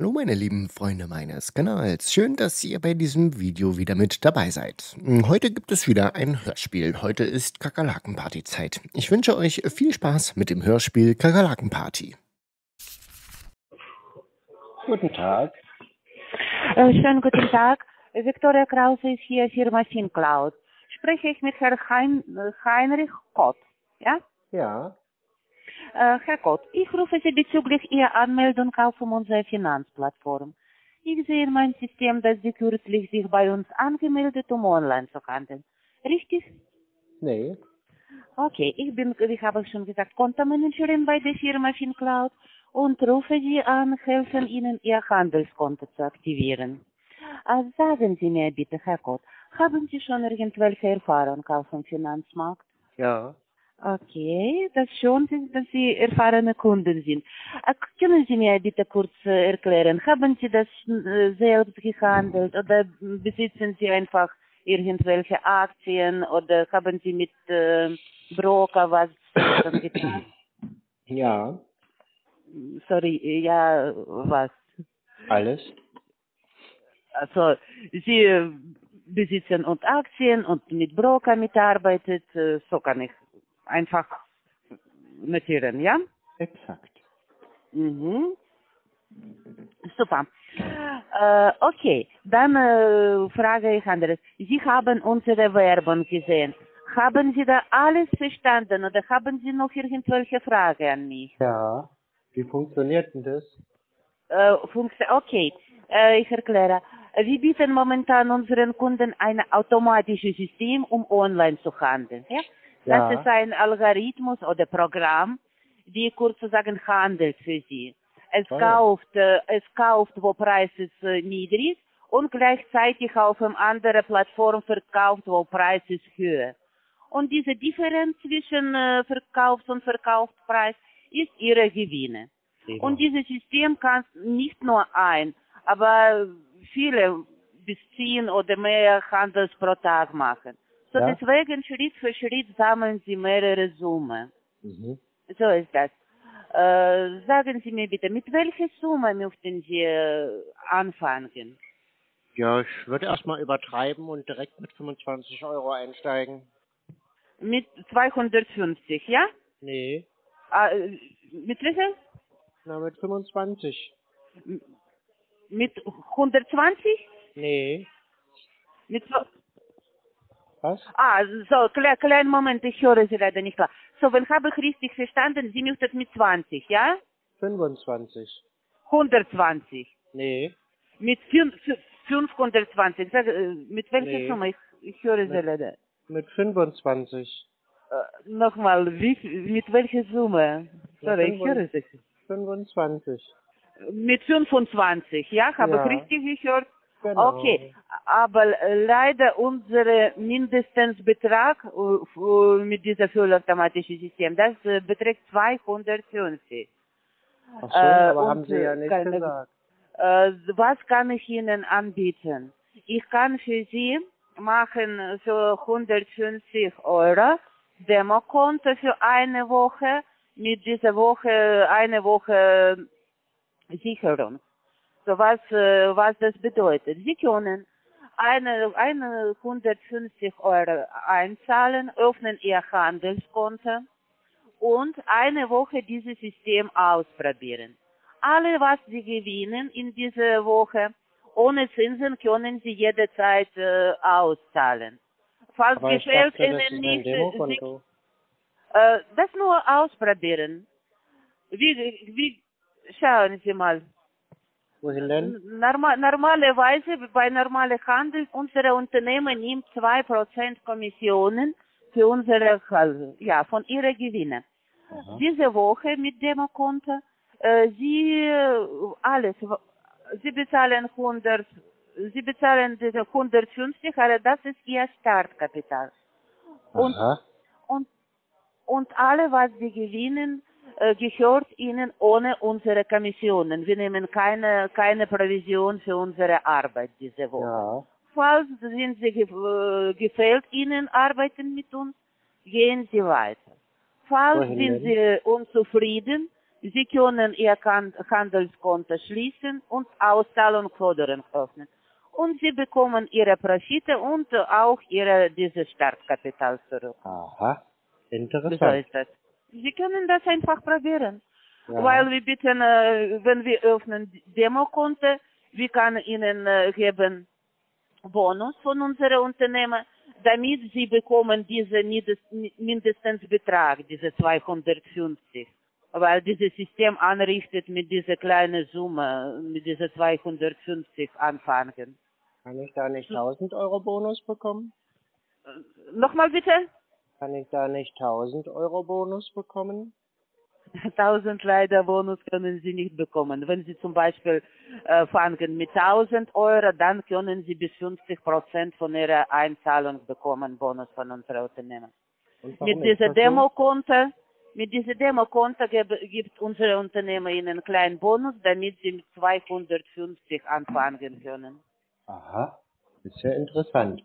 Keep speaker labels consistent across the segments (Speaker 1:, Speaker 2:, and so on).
Speaker 1: Hallo meine lieben Freunde meines Kanals. Schön, dass ihr bei diesem Video wieder mit dabei seid. Heute gibt es wieder ein Hörspiel. Heute ist Kakerlaken-Party-Zeit. Ich wünsche euch viel Spaß mit dem Hörspiel Kakerlaken-Party.
Speaker 2: Guten Tag.
Speaker 3: Schönen guten Tag. Viktoria Krause ist hier, Firma FinCloud. Spreche ich mit Herrn Heinrich Kott, ja?
Speaker 2: Ja,
Speaker 3: Herr Kott, ich rufe Sie bezüglich Ihrer Anmeldung auf unserer Finanzplattform. Ich sehe in meinem System, dass Sie kürzlich sich bei uns angemeldet, um online zu handeln. Richtig?
Speaker 2: nee,
Speaker 3: Okay, ich bin, wie habe ich schon gesagt, Kontomanagerin bei der Firma FinCloud und rufe Sie an, helfen Ihnen, Ihr Handelskonto zu aktivieren. Sagen Sie mir bitte, Herr Kott, haben Sie schon irgendwelche Erfahrung auf dem Finanzmarkt?
Speaker 2: ja.
Speaker 3: Okay, das schon, dass Sie erfahrene Kunden sind. Können Sie mir bitte kurz erklären, haben Sie das selbst gehandelt oder besitzen Sie einfach irgendwelche Aktien oder haben Sie mit Broker was schon getan?
Speaker 2: Ja,
Speaker 3: Sorry, ja, was?
Speaker 2: alles.
Speaker 3: Also Sie besitzen und Aktien und mit Broker mitarbeitet, so kann ich einfach notieren, ja?
Speaker 2: Exakt.
Speaker 3: Mhm. Super. Okay, dann frage ich anderes. Sie haben unsere Werbung gesehen. Haben Sie da alles verstanden oder haben Sie noch irgendwelche Fragen an mich?
Speaker 2: Ja. Wie funktioniert denn das?
Speaker 3: Okay, ich erkläre. Wir bieten momentan unseren Kunden ein automatisches System, um online zu handeln. Ja? Das ist
Speaker 2: Ja.
Speaker 3: ein Algorithmus oder Programm, die kurz zu sagen handelt für Sie. Es
Speaker 2: Oh ja.
Speaker 3: kauft, wo Preis ist niedrig und gleichzeitig auf einer anderen Plattform verkauft, wo Preis ist höher. Und diese Differenz zwischen Verkaufs- und Verkaufspreis ist Ihre Gewinne. Und
Speaker 2: Prima.
Speaker 3: dieses System kann nicht nur aber viele bis 10 oder mehr Handels pro Tag machen. So
Speaker 2: Ja?
Speaker 3: deswegen Schritt für Schritt sammeln Sie mehrere Summen.
Speaker 2: Mhm.
Speaker 3: So ist das. Sagen Sie mir bitte, mit welcher Summe möchten Sie anfangen?
Speaker 2: Ja, ich würde erstmal übertreiben und direkt mit 25 Euro einsteigen.
Speaker 3: Mit 250, ja?
Speaker 2: Nee,
Speaker 3: Mit welcher?
Speaker 2: na mit 25.
Speaker 3: Mit 120?
Speaker 2: Nee.
Speaker 3: Mit
Speaker 2: Was?
Speaker 3: so, kleinen Moment, ich höre Sie leider nicht klar. So, wenn habe ich richtig verstanden, Sie möchten mit 20, ja?
Speaker 2: 25.
Speaker 3: 120.
Speaker 2: Nee,
Speaker 3: Mit 520. Mit welcher
Speaker 2: nee.
Speaker 3: Summe? Ich höre Sie
Speaker 2: Mit,
Speaker 3: leider.
Speaker 2: mit 25.
Speaker 3: Nochmal, mit welcher Summe?
Speaker 2: Na,
Speaker 3: Sorry, ich höre Sie.
Speaker 2: 25.
Speaker 3: Mit 25, ja? Habe ich
Speaker 2: Ja,
Speaker 3: richtig gehört? Okay,
Speaker 2: genau.
Speaker 3: aber leider unser Mindestbetrag mit diesem vollautomatischen System, das beträgt 250.
Speaker 2: Ach so, aber haben
Speaker 3: Und
Speaker 2: Sie ja nicht gesagt.
Speaker 3: was kann ich Ihnen anbieten? Ich kann für Sie machen für 150 Euro Demokonto für eine Woche, mit dieser Woche eine Woche Sicherung. So was das bedeutet. Sie können eine 150 Euro einzahlen, öffnen Ihr Handelskonto und eine Woche dieses System ausprobieren. Alle, was Sie gewinnen in dieser Woche, ohne Zinsen können Sie jederzeit auszahlen. Falls
Speaker 2: Aber ich
Speaker 3: gefällt
Speaker 2: dachte, das
Speaker 3: Ihnen
Speaker 2: ist ein
Speaker 3: nicht,
Speaker 2: Demokonto.
Speaker 3: das nur ausprobieren. Wie, schauen Sie mal.
Speaker 2: Wohin denn?
Speaker 3: Normalerweise bei normalem Handel, unser Unternehmen nimmt 2% Kommissionen für unsere, ja, von ihren Gewinnen.
Speaker 2: Aha.
Speaker 3: Diese Woche mit Demokonto, alles, Sie bezahlen Sie bezahlen diese 150, aber das ist Ihr Startkapital. Und,
Speaker 2: Aha.
Speaker 3: und und alle, was Sie gewinnen, gehört Ihnen ohne unsere Kommissionen. Wir nehmen keine Provision für unsere Arbeit diese Woche.
Speaker 2: Ja.
Speaker 3: Falls sind Sie gefällt Ihnen arbeiten mit uns, gehen Sie weiter. Falls
Speaker 2: Wohin
Speaker 3: sind
Speaker 2: denn?
Speaker 3: Sie unzufrieden, Sie können Ihr Handelskonto schließen und Auszahlungsforderungen öffnen. Und Sie bekommen Ihre Profite und auch dieses Startkapital zurück.
Speaker 2: Aha,
Speaker 3: So
Speaker 2: interessant.
Speaker 3: ist das. Sie können das einfach probieren.
Speaker 2: Ja.
Speaker 3: Weil wir bieten, wenn wir öffnen Demokonto, wir können Ihnen geben Bonus von unserem Unternehmen, damit Sie bekommen diesen Mindestbetrag, diese 250. Weil dieses System anrichtet mit dieser kleinen Summe, mit dieser 250 anfangen.
Speaker 2: Kann ich da nicht 1000 Euro Bonus bekommen?
Speaker 3: Nochmal bitte?
Speaker 2: Kann ich da nicht 1000 Euro Bonus bekommen?
Speaker 3: 1000 leider Bonus können Sie nicht bekommen. Wenn Sie zum Beispiel fangen mit 1000 Euro, dann können Sie bis 50% von Ihrer Einzahlung bekommen, Bonus von unserem Unternehmen.
Speaker 2: Und warum
Speaker 3: Mit dieser
Speaker 2: ist das so?
Speaker 3: Demokonto gibt unser Unternehmen Ihnen einen kleinen Bonus, damit Sie mit 250 anfangen können.
Speaker 2: Aha, ist ja interessant.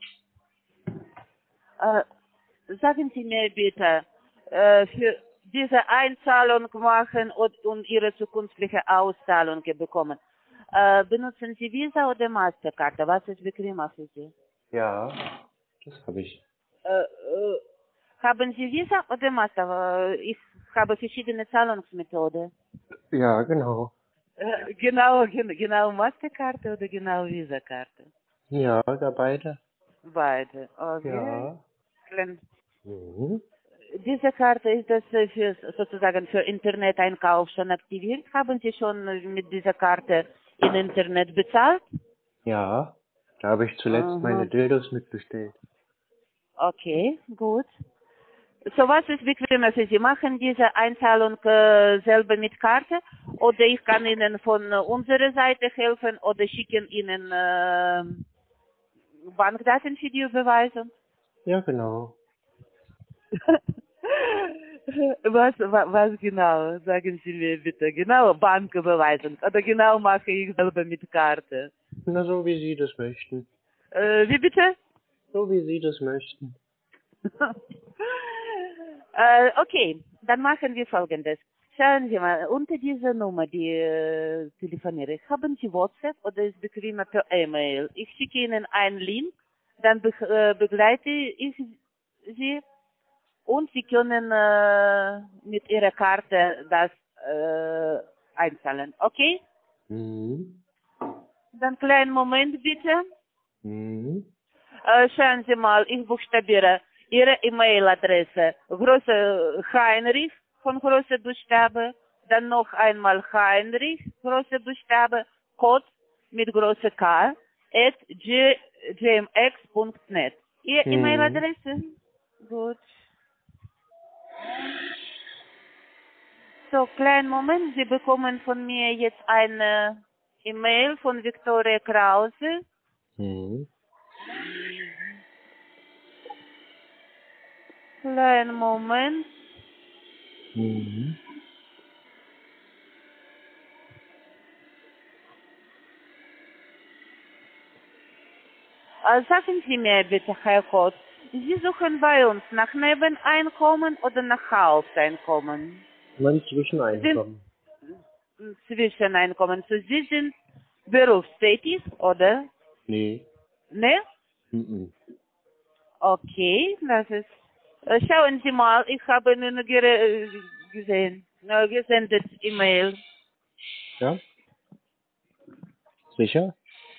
Speaker 3: Sagen Sie mir bitte, für diese Einzahlung machen und Ihre zukünftige Auszahlung bekommen, benutzen Sie Visa oder Mastercard? Was ist bequemer für Sie?
Speaker 2: Ja, das habe ich.
Speaker 3: Haben Sie Visa oder Master? Ich habe verschiedene Zahlungsmethoden.
Speaker 2: Ja, genau.
Speaker 3: Genau Masterkarte oder genau Visa-Karte?
Speaker 2: Ja, da beide.
Speaker 3: Beide. Okay.
Speaker 2: Ja.
Speaker 3: Dann-
Speaker 2: Mhm.
Speaker 3: Diese Karte ist das sozusagen für Interneteinkauf schon aktiviert. Haben Sie schon mit dieser Karte im Internet bezahlt?
Speaker 2: Ja, da habe ich zuletzt
Speaker 3: Aha.
Speaker 2: meine Dildos mitbestellt.
Speaker 3: Okay, gut. So, was ist bequemer für Sie? Machen diese Einzahlung selber mit Karte oder ich kann Ihnen von unserer Seite helfen oder schicken Ihnen Bankdaten für die Überweisung?
Speaker 2: Ja, genau.
Speaker 3: Was genau? Sagen Sie mir bitte. Genau, Banküberweisung. Oder genau mache ich selber mit Karte.
Speaker 2: Na, so wie Sie das möchten.
Speaker 3: Wie bitte?
Speaker 2: So wie Sie das möchten.
Speaker 3: Okay, dann machen wir Folgendes. Schauen Sie mal, unter dieser Nummer, die telefoniere ich, haben Sie WhatsApp oder ist bequemer per E-Mail? Ich schicke Ihnen einen Link, dann begleite ich Sie und Sie können mit Ihrer Karte das einzahlen. Okay?
Speaker 2: Mhm.
Speaker 3: Dann kleinen Moment bitte.
Speaker 2: Mhm.
Speaker 3: Schauen Sie mal, ich buchstabiere Ihre E-Mail-Adresse. Große Heinrich von große Buchstabe, dann noch einmal Heinrich, große Buchstabe, Code mit große K, at gmx.net. Ihre
Speaker 2: Mhm.
Speaker 3: E-Mail-Adresse? Gut. So, kleinen Moment, Sie bekommen von mir jetzt eine E-Mail von Viktoria Krause.
Speaker 2: Mhm.
Speaker 3: Kleinen Moment.
Speaker 2: Mhm.
Speaker 3: Sagen Sie mir bitte, Herr Kott, Sie suchen bei uns nach Nebeneinkommen oder nach Haupteinkommen?
Speaker 2: Mein Zwischeneinkommen.
Speaker 3: Sind Zwischeneinkommen. So, Sie sind berufstätig, oder?
Speaker 2: Nee.
Speaker 3: Ne?
Speaker 2: Mhm.
Speaker 3: Okay, das ist... schauen Sie mal, ich habe Ihnen gesehen, gesendet E-Mail.
Speaker 2: Ja? Sicher?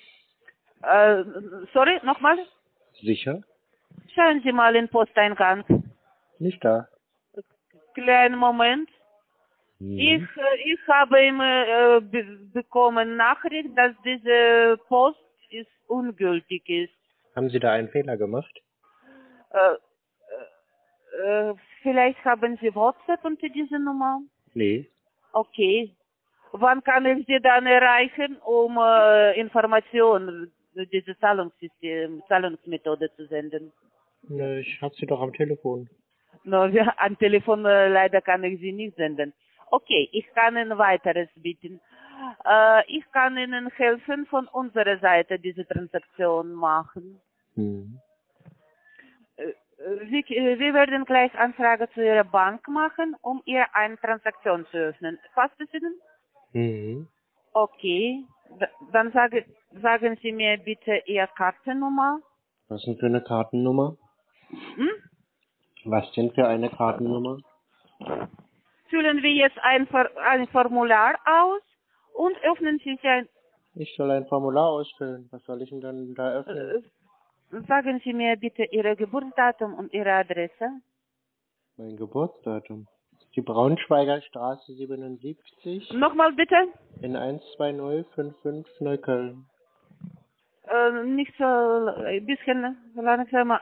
Speaker 3: Sorry, nochmal?
Speaker 2: Sicher?
Speaker 3: Schauen Sie mal in Posteingang.
Speaker 2: Nicht da.
Speaker 3: Kleinen Moment. Ich
Speaker 2: Mhm.
Speaker 3: habe immer bekommen Nachricht, dass diese Post ist ungültig ist.
Speaker 2: Haben Sie da einen Fehler gemacht?
Speaker 3: Äh, vielleicht haben Sie WhatsApp unter dieser Nummer?
Speaker 2: Nee.
Speaker 3: Okay. Wann kann ich Sie dann erreichen, um Informationen diese Zahlungsmethode zu senden?
Speaker 2: Na, ich hab Sie doch am Telefon.
Speaker 3: No, am Telefon leider kann ich Sie nicht senden. Okay, ich kann Ihnen weiteres bieten. Ich kann Ihnen helfen, von unserer Seite diese Transaktion machen.
Speaker 2: Mhm.
Speaker 3: Wir werden gleich Anfrage zu Ihrer Bank machen, um ihr eine Transaktion zu öffnen. Passt es Ihnen?
Speaker 2: Mhm.
Speaker 3: Okay. Dann sagen Sie mir bitte Ihre Kartennummer.
Speaker 2: Was denn für eine Kartennummer?
Speaker 3: Hm?
Speaker 2: Was denn für eine Kartennummer?
Speaker 3: Füllen wir jetzt ein Formular aus und öffnen Sie ein.
Speaker 2: Ich soll ein Formular ausfüllen. Was soll ich denn dann da öffnen?
Speaker 3: Sagen Sie mir bitte Ihr Geburtsdatum und Ihre Adresse.
Speaker 2: Mein Geburtsdatum. Die Braunschweiger Straße 77
Speaker 3: Nochmal bitte.
Speaker 2: in 12055 Neukölln.
Speaker 3: Nicht so ein bisschen langsamer.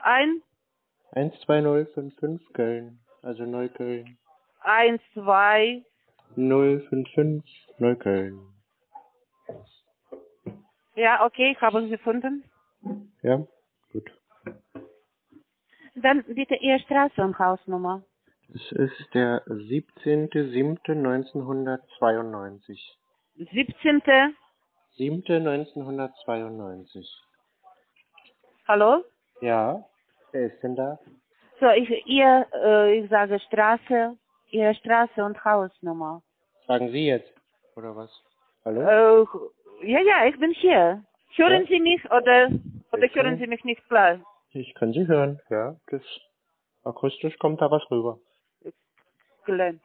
Speaker 2: 12055 Köln. Also Neukölln.
Speaker 3: 1, 2.
Speaker 2: 055 Neukölln.
Speaker 3: Ja, okay, ich habe es gefunden.
Speaker 2: Ja, gut.
Speaker 3: Dann bitte Ihre Straße und Hausnummer.
Speaker 2: Es ist der 17.07.1992.
Speaker 3: 17.
Speaker 2: 7.1992.
Speaker 3: Hallo?
Speaker 2: Ja, wer ist denn da?
Speaker 3: So, ich sage Straße, Ihre Straße und Hausnummer.
Speaker 2: Sagen Sie jetzt, oder was? Hallo?
Speaker 3: Ja, ich bin hier. Hören
Speaker 2: Ja?
Speaker 3: Sie mich oder
Speaker 2: Bitte?
Speaker 3: hören Sie mich nicht klar?
Speaker 2: Ich kann Sie hören. Ja, das akustisch kommt da was rüber.
Speaker 3: Klein.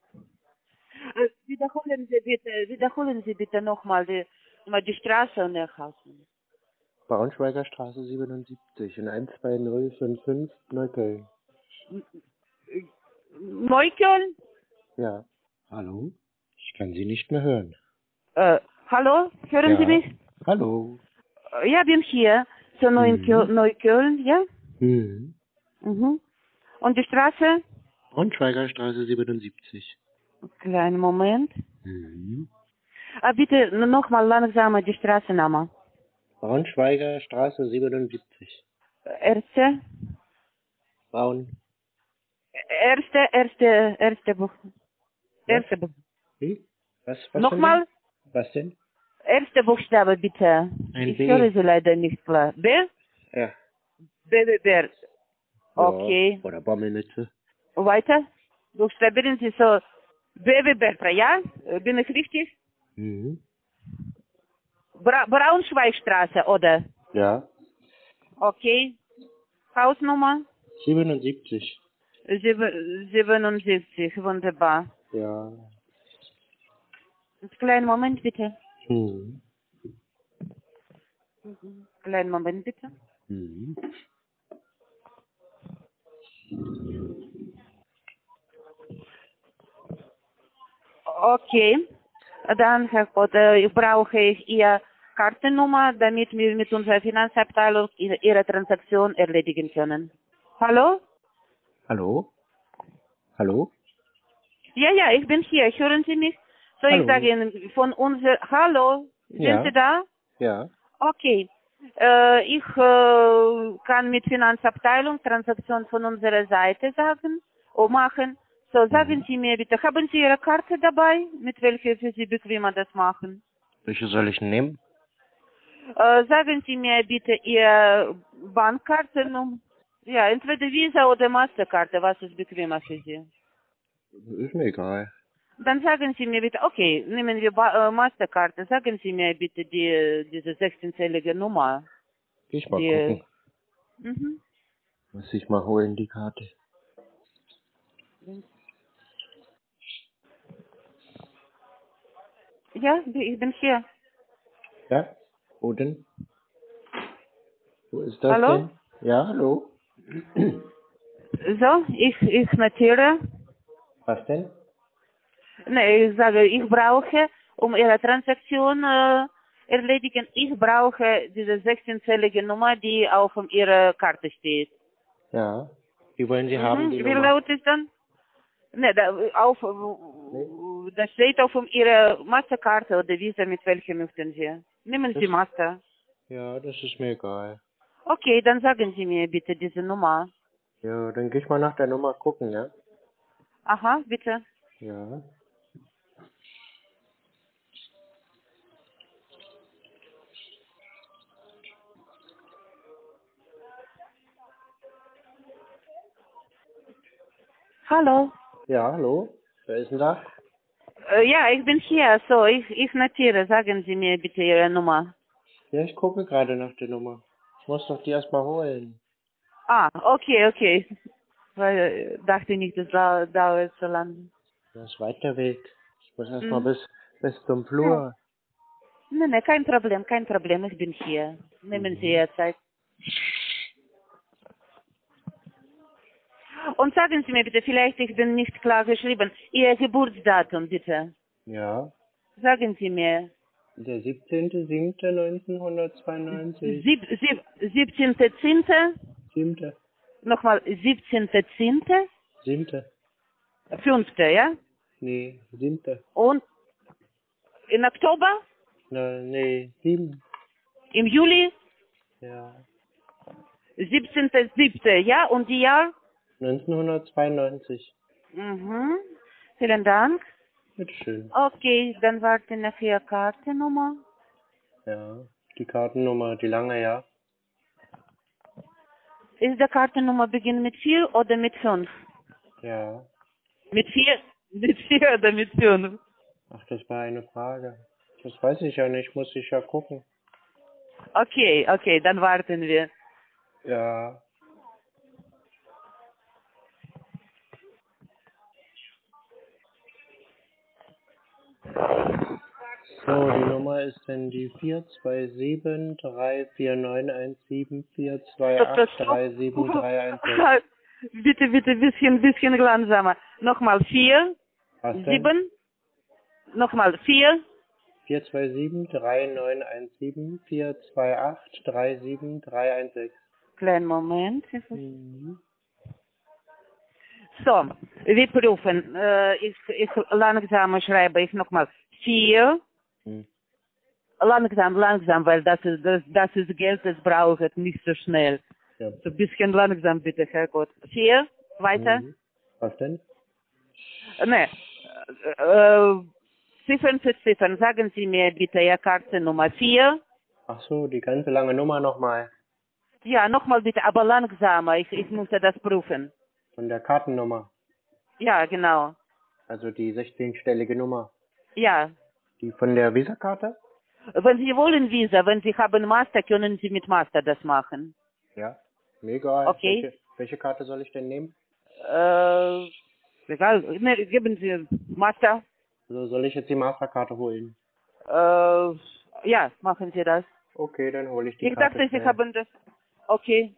Speaker 3: Wiederholen Sie bitte nochmal die Straße und der Hausnummer.
Speaker 2: Braunschweiger Straße 77 in 12055 Neukölln.
Speaker 3: Neukölln?
Speaker 2: Ja. Hallo? Ich kann Sie nicht mehr hören.
Speaker 3: Hallo? Hören Sie
Speaker 2: Ja.
Speaker 3: mich?
Speaker 2: Hallo.
Speaker 3: Ja, bin hier. So Neukölln, ja?
Speaker 2: Mhm.
Speaker 3: Mhm. Und die Straße?
Speaker 2: Braunschweiger Straße 77.
Speaker 3: Kleinen Moment.
Speaker 2: Mhm.
Speaker 3: Bitte nochmal langsamer die Straßenname.
Speaker 2: Braunschweiger Straße 77.
Speaker 3: Erste?
Speaker 2: Braun.
Speaker 3: Erste Buch.
Speaker 2: Was?
Speaker 3: Erste Buch.
Speaker 2: Wie? Was
Speaker 3: Nochmal?
Speaker 2: denn? Was denn?
Speaker 3: Erste Buchstabe bitte.
Speaker 2: Ein
Speaker 3: Ich
Speaker 2: B.
Speaker 3: höre Sie leider nicht klar. B?
Speaker 2: Ja.
Speaker 3: B. Okay.
Speaker 2: Ja. Oder Bommelnütze.
Speaker 3: Weiter? Buchstabieren Sie so. B. Bertha, ja? Bin ich richtig?
Speaker 2: Mhm.
Speaker 3: Braunschweigstraße, oder?
Speaker 2: Ja.
Speaker 3: Okay. Hausnummer?
Speaker 2: 77.
Speaker 3: 77, wunderbar.
Speaker 2: Ja.
Speaker 3: Kleinen Moment bitte.
Speaker 2: Mhm.
Speaker 3: Kleinen Moment bitte.
Speaker 2: Mhm.
Speaker 3: Okay. Dann, Herr Potter, brauche ich Ihre Kartennummer, damit wir mit unserer Finanzabteilung Ihre Transaktion erledigen können. Hallo?
Speaker 2: Hallo? Hallo?
Speaker 3: Ja, ich bin hier. Hören Sie mich? So, ich
Speaker 2: Hallo?
Speaker 3: sage Ihnen von unserer... Hallo? Sind
Speaker 2: Ja.
Speaker 3: Sie da?
Speaker 2: Ja.
Speaker 3: Okay. Ich kann mit Finanzabteilung Transaktion von unserer Seite sagen, machen. So, sagen Sie mir bitte, haben Sie Ihre Karte dabei, mit welcher für Sie bequemer das machen?
Speaker 2: Welche soll ich nehmen?
Speaker 3: Sagen Sie mir bitte Ihre Bankkarte, ja, entweder Visa oder Masterkarte, was ist bequemer für Sie?
Speaker 2: Ist mir egal.
Speaker 3: Dann sagen Sie mir bitte, okay, nehmen wir Masterkarte, sagen Sie mir bitte diese 16-zählige Nummer.
Speaker 2: Geh ich mal gucken.
Speaker 3: Mhm.
Speaker 2: Muss ich mal holen, die Karte.
Speaker 3: Ja, ich bin hier.
Speaker 2: Ja? Wo denn? Wo ist das
Speaker 3: Hallo?
Speaker 2: denn? Ja, hallo?
Speaker 3: So, ich notiere.
Speaker 2: Was denn?
Speaker 3: Ne, ich sage, ich brauche, um Ihre Transaktion erledigen, ich brauche diese 16-zählige Nummer, die auf Ihrer Karte steht.
Speaker 2: Ja. Wie wollen Sie haben, die
Speaker 3: Wie
Speaker 2: Nummer?
Speaker 3: laut ist dann? Ne,
Speaker 2: Nee?
Speaker 3: da steht auf Ihrer Masterkarte oder Visa, mit welcher möchten Sie? Nehmen Sie
Speaker 2: Das,
Speaker 3: Master.
Speaker 2: ja, das ist mir egal.
Speaker 3: Okay, dann sagen Sie mir bitte diese Nummer.
Speaker 2: Ja, dann geh ich mal nach der Nummer gucken, ja?
Speaker 3: Aha, bitte.
Speaker 2: Ja.
Speaker 3: Hallo.
Speaker 2: Ja, hallo? Wer ist denn da?
Speaker 3: Ja, ich bin hier. So, ich notiere. Sagen Sie mir bitte Ihre Nummer.
Speaker 2: Ja, ich gucke gerade nach der Nummer. Ich muss doch die erstmal holen.
Speaker 3: Ah, okay. Weil dachte nicht, das dauert so lange.
Speaker 2: Das ist weiter Weg. Ich muss erstmal
Speaker 3: Hm.
Speaker 2: bis zum
Speaker 3: Ja.
Speaker 2: Flur.
Speaker 3: Nee, kein Problem. Ich bin hier. Nehmen Sie Ihre Zeit. Und sagen Sie mir bitte, vielleicht, ich bin nicht klar geschrieben, Ihr Geburtsdatum bitte.
Speaker 2: Ja,
Speaker 3: Sagen Sie mir.
Speaker 2: der 17.07.1992.
Speaker 3: 17.10.
Speaker 2: Siebte.
Speaker 3: Nochmal 17.10.
Speaker 2: 7.
Speaker 3: 5. Ja?
Speaker 2: Nee, 7.
Speaker 3: Und in Oktober?
Speaker 2: Nee, 7.
Speaker 3: Im Juli?
Speaker 2: Ja.
Speaker 3: 17.07. Ja? Und die Jahr?
Speaker 2: 1992.
Speaker 3: Mhm. Vielen Dank.
Speaker 2: Bitteschön.
Speaker 3: Okay, dann warten auf Ihre Kartennummer.
Speaker 2: Ja. Die Kartennummer, die lange, ja.
Speaker 3: Ist die Kartennummer beginnt mit 4 oder mit 5?
Speaker 2: Ja.
Speaker 3: Mit 4? Mit 4 oder mit 5?
Speaker 2: Ach, das war eine Frage. Das weiß ich ja nicht, muss ich ja gucken.
Speaker 3: Okay, dann warten wir.
Speaker 2: Ja. So, die Nummer ist dann die 427-34917-428-37316.
Speaker 3: Bitte, bisschen langsamer. Nochmal 4,
Speaker 2: Was denn?
Speaker 3: 7, nochmal 4.
Speaker 2: 427-397-428-37316.
Speaker 3: Kleinen Moment.
Speaker 2: Mhm.
Speaker 3: So, wir prüfen. Ich langsam schreibe ich nochmal 4.
Speaker 2: Hm.
Speaker 3: Langsam, weil das ist Geld, das brauche ich nicht so schnell.
Speaker 2: Ja.
Speaker 3: So ein bisschen langsam bitte, Herrgott. 4, weiter.
Speaker 2: Mhm. Was denn?
Speaker 3: Ne, Ziffern für Ziffern. Sagen Sie mir bitte Ihre Karte Nummer 4.
Speaker 2: Ach so, die ganze lange Nummer nochmal.
Speaker 3: Ja, nochmal bitte, aber langsamer. Ich musste das prüfen.
Speaker 2: Von der Kartennummer.
Speaker 3: Ja, genau.
Speaker 2: Also die 16-stellige Nummer.
Speaker 3: Ja.
Speaker 2: Die von der Visa-Karte?
Speaker 3: Wenn Sie wollen Visa, wenn Sie haben Master, können Sie mit Master das machen.
Speaker 2: Ja. Mir egal.
Speaker 3: Okay.
Speaker 2: Welche Karte soll ich denn nehmen?
Speaker 3: Egal, ne, geben Sie Master.
Speaker 2: Also soll ich jetzt die Masterkarte holen?
Speaker 3: Ja, machen Sie das.
Speaker 2: Okay, dann hole ich die
Speaker 3: Ich
Speaker 2: Karte
Speaker 3: dachte, Sie
Speaker 2: schnell.
Speaker 3: haben das. Okay.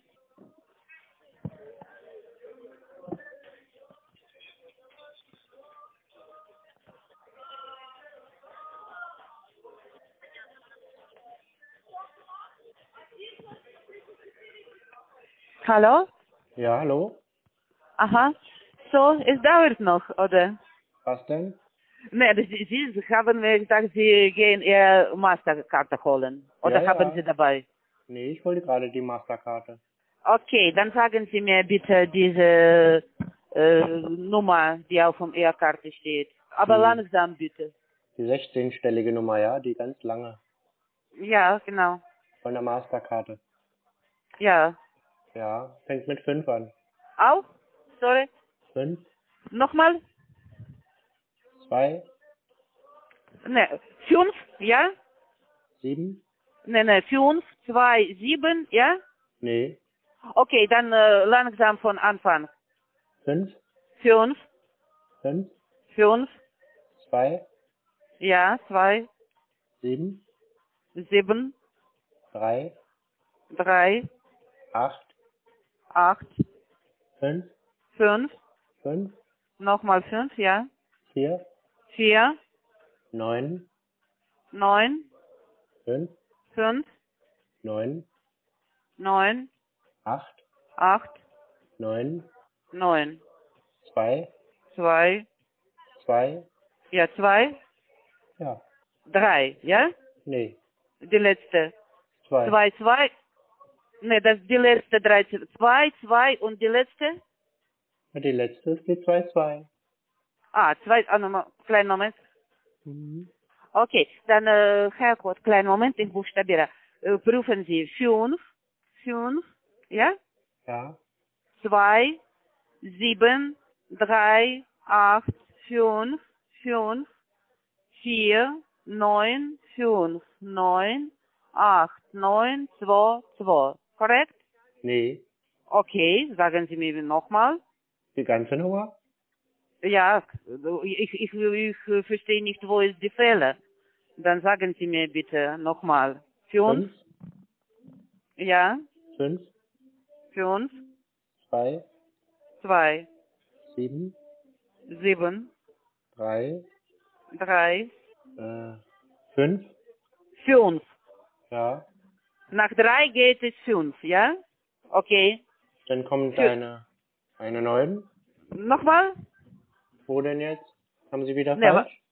Speaker 3: Hallo?
Speaker 2: Ja, hallo?
Speaker 3: Aha. So, es dauert noch, oder?
Speaker 2: Was denn?
Speaker 3: Ne, Sie haben mir gesagt, Sie gehen Ihre Masterkarte holen. Oder
Speaker 2: Ja,
Speaker 3: haben
Speaker 2: ja.
Speaker 3: Sie dabei?
Speaker 2: Nee, ich wollte gerade die Masterkarte.
Speaker 3: Okay, dann sagen Sie mir bitte diese Nummer, die auf Ihrer Karte steht. Aber
Speaker 2: Die,
Speaker 3: langsam bitte.
Speaker 2: die 16-stellige Nummer, ja, die ganz lange.
Speaker 3: Ja, genau.
Speaker 2: Von der Masterkarte.
Speaker 3: Ja.
Speaker 2: Ja, fängt mit 5 an.
Speaker 3: Auch? Sorry.
Speaker 2: 5,
Speaker 3: Nochmal?
Speaker 2: 2,
Speaker 3: Ne, 5, ja?
Speaker 2: 7?
Speaker 3: Ne, 5, 2, 7, ja?
Speaker 2: Nee,
Speaker 3: Okay, dann langsam von Anfang.
Speaker 2: 5,
Speaker 3: 5,
Speaker 2: 5,
Speaker 3: 5,
Speaker 2: 2,
Speaker 3: ja, 2,
Speaker 2: 7,
Speaker 3: 7,
Speaker 2: 3,
Speaker 3: 3,
Speaker 2: 8,
Speaker 3: 8,
Speaker 2: 5,
Speaker 3: 5,
Speaker 2: 5,
Speaker 3: nochmal 5, ja?
Speaker 2: 4,
Speaker 3: 4,
Speaker 2: 9,
Speaker 3: 9,
Speaker 2: 5,
Speaker 3: 5,
Speaker 2: 9,
Speaker 3: 9,
Speaker 2: 8,
Speaker 3: 8,
Speaker 2: 9,
Speaker 3: 9,
Speaker 2: 2,
Speaker 3: 2,
Speaker 2: 2,
Speaker 3: ja, 2,
Speaker 2: ja,
Speaker 3: 3, ja?
Speaker 2: nee,
Speaker 3: Die letzte.
Speaker 2: 2.
Speaker 3: 2, 2, ne, das die letzte 13. 2, 2 und die letzte?
Speaker 2: Die letzte ist die 2, 2.
Speaker 3: Ah, 2, nochmal, kleinen Moment.
Speaker 2: Mhm.
Speaker 3: Okay, dann, Herrgott, kleinen Moment, ich buchstabiere. Prüfen Sie 5, 5, ja?
Speaker 2: Ja,
Speaker 3: 2, 7, 3, 8, 5, 5, 4, 9, 5, 9, 8, 9, 2, 2. Korrekt?
Speaker 2: Nee.
Speaker 3: Okay, sagen Sie mir nochmal.
Speaker 2: Die ganze Nummer?
Speaker 3: Ja, ich verstehe nicht, wo ist die Fehler. Dann sagen Sie mir bitte nochmal. 5,
Speaker 2: 5,
Speaker 3: ja,
Speaker 2: 5,
Speaker 3: 5,
Speaker 2: 2,
Speaker 3: 2,
Speaker 2: 7,
Speaker 3: 7,
Speaker 2: 3,
Speaker 3: 3,
Speaker 2: 5.
Speaker 3: 5.
Speaker 2: Ja.
Speaker 3: Nach 3 geht es 5, ja? Okay.
Speaker 2: Dann kommt
Speaker 3: Fü-
Speaker 2: eine 9.
Speaker 3: Nochmal?
Speaker 2: Wo denn jetzt? Haben Sie wieder
Speaker 3: Ne,
Speaker 2: falsch?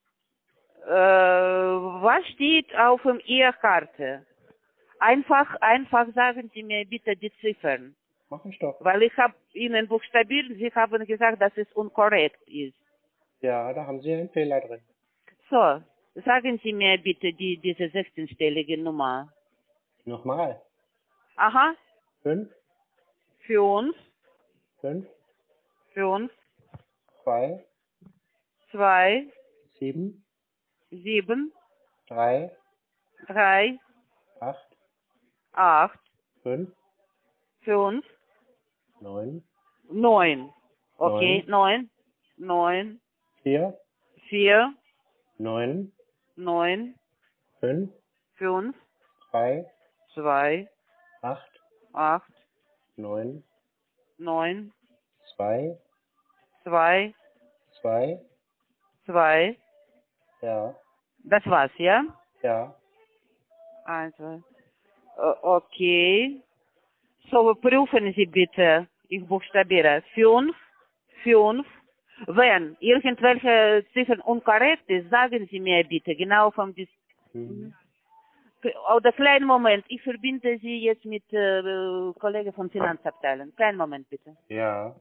Speaker 3: was steht auf Ihrer Karte? Einfach sagen Sie mir bitte die Ziffern.
Speaker 2: Mach ich doch.
Speaker 3: Weil ich habe Ihnen buchstabiert, Sie haben gesagt, dass es unkorrekt ist.
Speaker 2: Ja, da haben Sie einen Fehler drin.
Speaker 3: So, sagen Sie mir bitte diese 16-stellige Nummer.
Speaker 2: Nochmal.
Speaker 3: Aha,
Speaker 2: 5,
Speaker 3: 5,
Speaker 2: 5,
Speaker 3: 5,
Speaker 2: 2,
Speaker 3: 2,
Speaker 2: 7,
Speaker 3: 7,
Speaker 2: 3,
Speaker 3: 3,
Speaker 2: 8,
Speaker 3: 8,
Speaker 2: 5,
Speaker 3: 5,
Speaker 2: 9,
Speaker 3: 9. Okay,
Speaker 2: 9,
Speaker 3: 9, 9,
Speaker 2: 4,
Speaker 3: 4,
Speaker 2: 9,
Speaker 3: 9,
Speaker 2: 5,
Speaker 3: 5,
Speaker 2: 2,
Speaker 3: 2,
Speaker 2: 8,
Speaker 3: 8,
Speaker 2: 9,
Speaker 3: 9,
Speaker 2: 2,
Speaker 3: 2,
Speaker 2: 2.
Speaker 3: 2.
Speaker 2: Ja,
Speaker 3: Das war's, ja?
Speaker 2: ja.
Speaker 3: Also, okay. So, prüfen Sie bitte. Ich buchstabiere. 5, 5. Wenn irgendwelche Ziffern unkorrekt ist, sagen Sie mir bitte genau vom
Speaker 2: Mhm.
Speaker 3: Oder kleinen Moment. Ich verbinde Sie jetzt mit Kollegen von Finanzabteilung. Kleinen Moment bitte.
Speaker 2: Ja.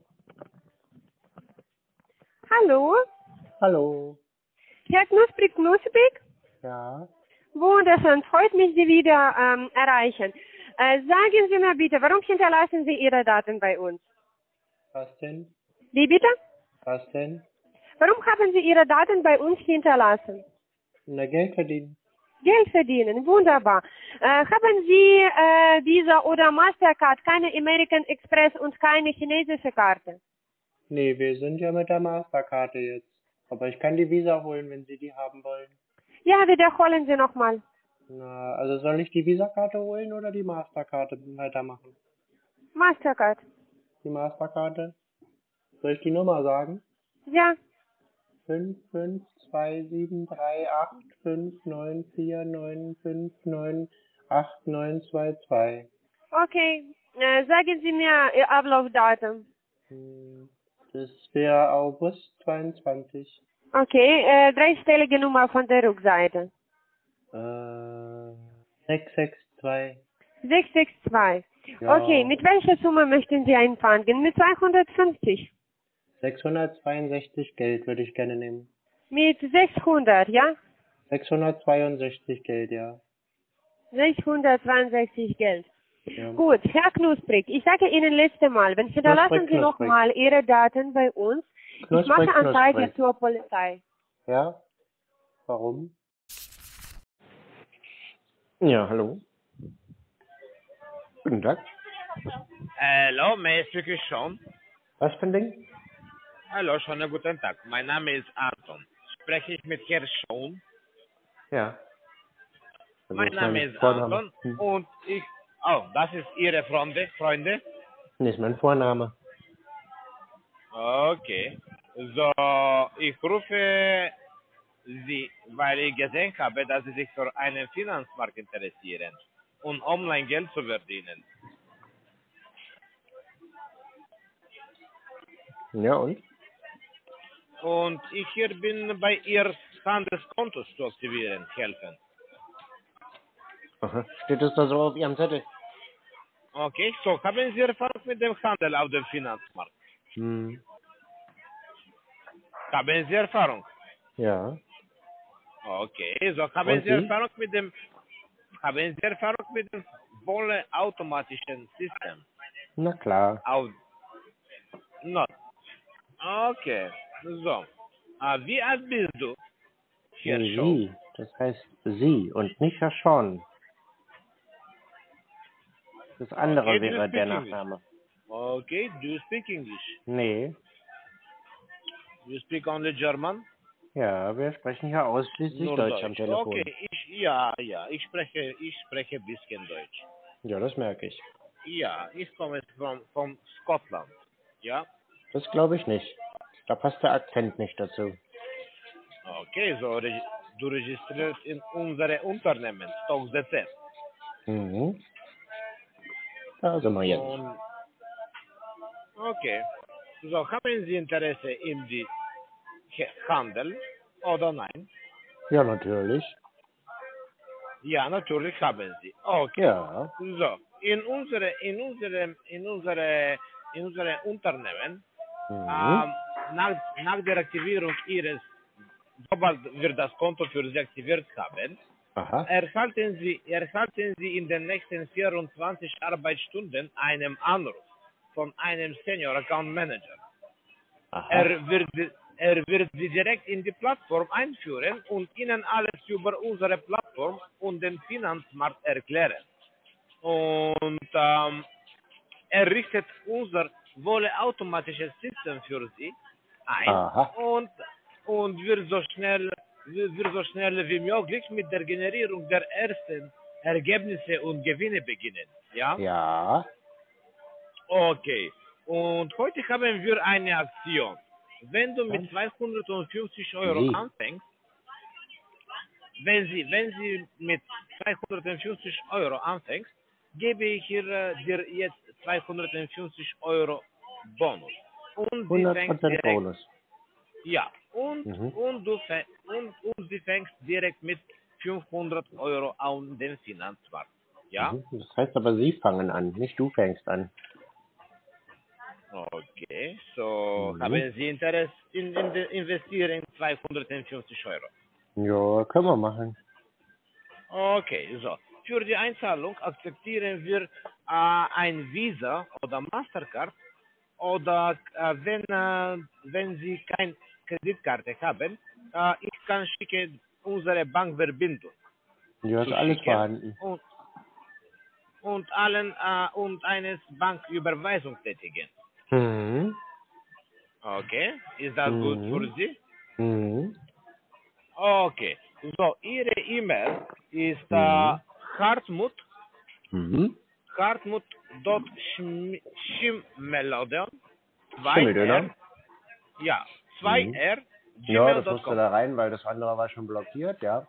Speaker 4: Hallo,
Speaker 2: Hallo.
Speaker 4: Herr Knusprig.
Speaker 2: Ja.
Speaker 4: Wunderschön, freut mich, Sie wieder erreichen. Sagen Sie mir bitte, warum hinterlassen Sie Ihre Daten bei uns?
Speaker 2: Was denn?
Speaker 4: Wie bitte?
Speaker 2: Was denn?
Speaker 4: Warum haben Sie Ihre Daten bei uns hinterlassen?
Speaker 2: Na, Geld verdienen.
Speaker 4: Geld verdienen, wunderbar. Haben Sie Visa oder Mastercard, keine American Express und keine chinesische Karte?
Speaker 2: Nee, wir sind ja mit der Masterkarte jetzt. Aber ich kann die Visa holen, wenn Sie die haben wollen.
Speaker 4: Ja, wiederholen Sie nochmal.
Speaker 2: Na, also soll ich die Visa-Karte holen oder die Masterkarte weitermachen?
Speaker 4: Mastercard.
Speaker 2: Die Masterkarte? Soll ich die Nummer sagen?
Speaker 4: Ja,
Speaker 2: 552738994959892.
Speaker 4: okay. Sagen Sie mir Ihr Ablaufdatum.
Speaker 2: Das wäre August 22.
Speaker 4: Okay, dreistellige Nummer von der Rückseite.
Speaker 2: 662.
Speaker 4: 662.
Speaker 2: Ja.
Speaker 4: Okay, mit welcher Summe möchten Sie einfangen? Mit 250.
Speaker 2: 662 Geld würde ich gerne nehmen.
Speaker 4: Mit 600, ja?
Speaker 2: 662 Geld, ja.
Speaker 4: 662 Geld.
Speaker 2: Ja.
Speaker 4: Gut, Herr Knusprig, ich sage Ihnen letzte Mal, wenn hinterlassen Sie nochmal Ihre Daten bei uns. Ich mache Anzeige zur Polizei.
Speaker 2: Ja? Warum? Ja, hallo. Guten Tag.
Speaker 5: Hallo, may I speak with Sean?
Speaker 2: Was für ein Ding?
Speaker 5: Hallo, schönen guten Tag. Mein Name ist Anton. Spreche ich mit Herrn Sean?
Speaker 2: Ja.
Speaker 5: Mein Name ist Anton und ich... Oh, das ist Ihre Freunde?
Speaker 2: Nee, ist mein Vorname.
Speaker 5: Okay. So, ich rufe Sie, weil ich gesehen habe, dass Sie sich für einen Finanzmarkt interessieren und online Geld zu verdienen.
Speaker 2: Ja, und?
Speaker 5: Und ich hier bin bei Ihr Handelskonto zu aktivieren, helfen.
Speaker 2: Aha. Steht das da so auf Ihrem Zettel?
Speaker 5: Okay, so haben Sie Erfahrung mit dem Handel auf dem Finanzmarkt?
Speaker 2: Hm.
Speaker 5: Haben Sie Erfahrung?
Speaker 2: Ja.
Speaker 5: Okay, so haben
Speaker 2: Und
Speaker 5: Sie
Speaker 2: Sie?
Speaker 5: Erfahrung mit dem vollautomatischen System?
Speaker 2: Na klar.
Speaker 5: Auf, no. Okay. So. Wie alt bist du? Herr
Speaker 2: Nee,
Speaker 5: Shaw.
Speaker 2: sie. Das heißt sie und nicht Herr Sean. Das andere
Speaker 5: Okay, do you
Speaker 2: wäre
Speaker 5: speak
Speaker 2: der
Speaker 5: English?
Speaker 2: Nachname.
Speaker 5: Okay, do you speak English?
Speaker 2: Nee.
Speaker 5: Do you speak only German?
Speaker 2: Ja, wir sprechen hier ausschließlich
Speaker 5: Nur
Speaker 2: Deutsch am
Speaker 5: Deutsch.
Speaker 2: Telefon.
Speaker 5: Okay, ich spreche ein bisschen Deutsch.
Speaker 2: Ja, das merke ich.
Speaker 5: Ja, ich komme vom Scotland. Ja?
Speaker 2: Das glaube ich nicht. Da passt der Akzent nicht dazu.
Speaker 5: Okay, so du registrierst in unsere Unternehmen, Stocks DZ.
Speaker 2: Mhm. Da sind wir jetzt.
Speaker 5: Und, okay. So, haben Sie Interesse in die Handel oder nein?
Speaker 2: Ja, natürlich.
Speaker 5: Ja, natürlich haben Sie. Okay.
Speaker 2: Ja.
Speaker 5: So, in unsere Unternehmen,
Speaker 2: Mhm.
Speaker 5: nach der Aktivierung Ihres, sobald wir das Konto für Sie aktiviert haben,
Speaker 2: Aha.
Speaker 5: erhalten Sie in den nächsten 24 Arbeitsstunden einen Anruf von einem Senior Account Manager.
Speaker 2: Aha.
Speaker 5: Er wird Sie direkt in die Plattform einführen und Ihnen alles über unsere Plattform und den Finanzmarkt erklären. Und er richtet unser vollautomatisches System für Sie ein
Speaker 2: Aha.
Speaker 5: und wird so schnell wie möglich mit der Generierung der ersten Ergebnisse und Gewinne beginnen. Ja?
Speaker 2: Ja.
Speaker 5: Okay. Und heute haben wir eine Aktion. Wenn du mit
Speaker 2: Dann
Speaker 5: 250 Euro
Speaker 2: Sie.
Speaker 5: anfängst, wenn Sie mit 250 Euro anfängst, gebe ich dir jetzt 250 Euro Bonus. Und sie fängt
Speaker 2: 100%
Speaker 5: direkt,
Speaker 2: Bonus.
Speaker 5: ja,
Speaker 2: Mhm.
Speaker 5: und sie fängst direkt mit 500 Euro an den Finanzmarkt. Ja?
Speaker 2: Mhm. Das heißt aber, Sie fangen an, nicht du fängst an.
Speaker 5: Okay, so
Speaker 2: Mhm.
Speaker 5: haben Sie Interesse in investieren 250 Euro.
Speaker 2: Ja, können wir machen.
Speaker 5: Okay, so. Für die Einzahlung akzeptieren wir ein Visa oder Mastercard oder wenn Sie keine Kreditkarte haben, ich kann schicken unsere Bankverbindung
Speaker 2: Ja, ist
Speaker 5: zu
Speaker 2: alles
Speaker 5: schicken
Speaker 2: vorhanden.
Speaker 5: und eines Banküberweisung tätigen.
Speaker 2: Mhm.
Speaker 5: Okay, ist das gut für
Speaker 2: Mhm.
Speaker 5: Sie?
Speaker 2: Mhm.
Speaker 5: Okay, so Ihre E-Mail ist
Speaker 2: Mhm.
Speaker 5: Hartmut
Speaker 2: Mhm.
Speaker 5: Hartmut.schimmelodon 2
Speaker 2: Schimmeldöner.
Speaker 5: R, ja, 2
Speaker 2: Mhm.
Speaker 5: R,
Speaker 2: Ja, das musste
Speaker 5: gmail.com.
Speaker 2: da rein, weil das andere war schon blockiert, ja.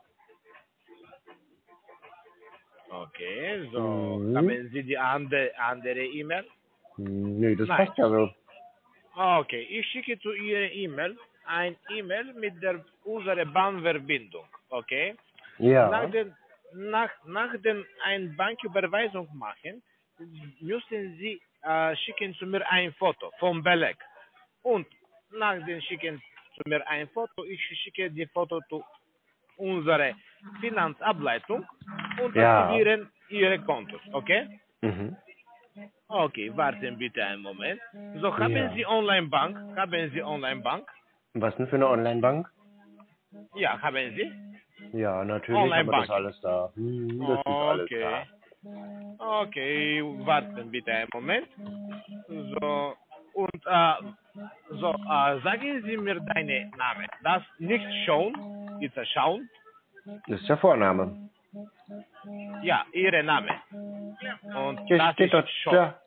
Speaker 5: Okay, so
Speaker 2: Mhm.
Speaker 5: haben Sie die andere E-Mail?
Speaker 2: Nee, das
Speaker 5: Nein.
Speaker 2: passt ja so.
Speaker 5: Okay, ich schicke zu Ihrer E-Mail ein E-Mail mit unserer Bankverbindung. Okay?
Speaker 2: Ja.
Speaker 5: Nach dem ein Banküberweisung machen, müssen Sie schicken zu mir ein Foto vom Beleg. Und nach dem Schicken zu mir ein Foto, ich schicke die Foto zu unserer Finanzableitung und
Speaker 2: Ja.
Speaker 5: aktivieren Ihre Kontos. Okay?
Speaker 2: Mhm.
Speaker 5: Okay, warten bitte einen Moment. So, haben
Speaker 2: Ja.
Speaker 5: Sie Online-Bank? Haben Sie Online-Bank?
Speaker 2: Was denn für eine Online-Bank?
Speaker 5: Ja, haben Sie?
Speaker 2: Ja, natürlich haben wir das
Speaker 5: Online-Banking.
Speaker 2: alles da. Das ist alles
Speaker 5: Okay.
Speaker 2: da.
Speaker 5: Okay, warten bitte einen Moment. So, und sagen Sie mir deinen Namen. Das nicht Sean, ist es Sean?
Speaker 2: Das ist der Vorname.
Speaker 5: Ja, Ihre Name. Und
Speaker 2: Hier
Speaker 5: das
Speaker 2: steht
Speaker 5: ist
Speaker 2: dort.
Speaker 5: Sean.
Speaker 2: Ja.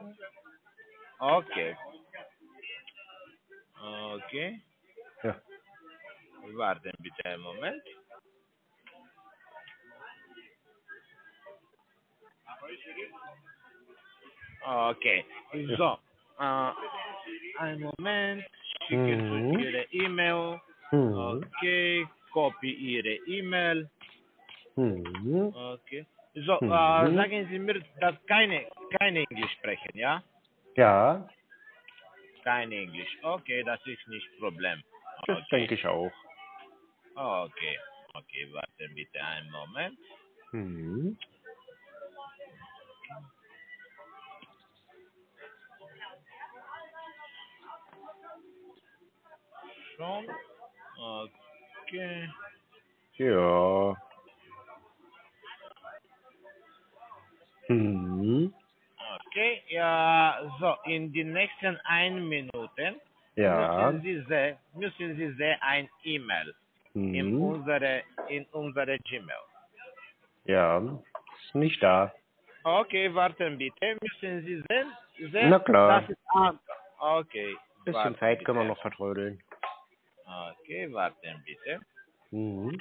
Speaker 5: Okay. Okay,
Speaker 2: Ja.
Speaker 5: warten bitte einen Moment. Okay, so, einen Moment, schicke zu
Speaker 2: Mhm.
Speaker 5: Ihre E-Mail.
Speaker 2: Mhm.
Speaker 5: Okay, copy Ihre E-Mail.
Speaker 2: Mhm.
Speaker 5: Okay. So,
Speaker 2: Mhm.
Speaker 5: sagen Sie mir, dass keine Englisch sprechen, ja?
Speaker 2: Ja,
Speaker 5: Kein Englisch. Okay, das ist nicht Problem.
Speaker 2: das
Speaker 5: Okay.
Speaker 2: denke ich auch.
Speaker 5: Okay. Okay, warte bitte einen Moment.
Speaker 2: Mhm.
Speaker 5: schon. Okay.
Speaker 1: Ja.
Speaker 5: Okay, ja, so, in den nächsten 1 Minuten
Speaker 1: Ja.
Speaker 5: müssen Sie sehen ein E-Mail in unsere Gmail.
Speaker 1: Ja. Ist nicht da.
Speaker 5: Okay, warten bitte. Müssen Sie sehen?
Speaker 1: Na klar.
Speaker 5: Das ist Anton. Okay,
Speaker 1: Bisschen
Speaker 5: warten
Speaker 1: Zeit können wir
Speaker 5: bitte.
Speaker 1: noch vertrödeln.
Speaker 5: Okay, warten bitte.
Speaker 1: Mhm.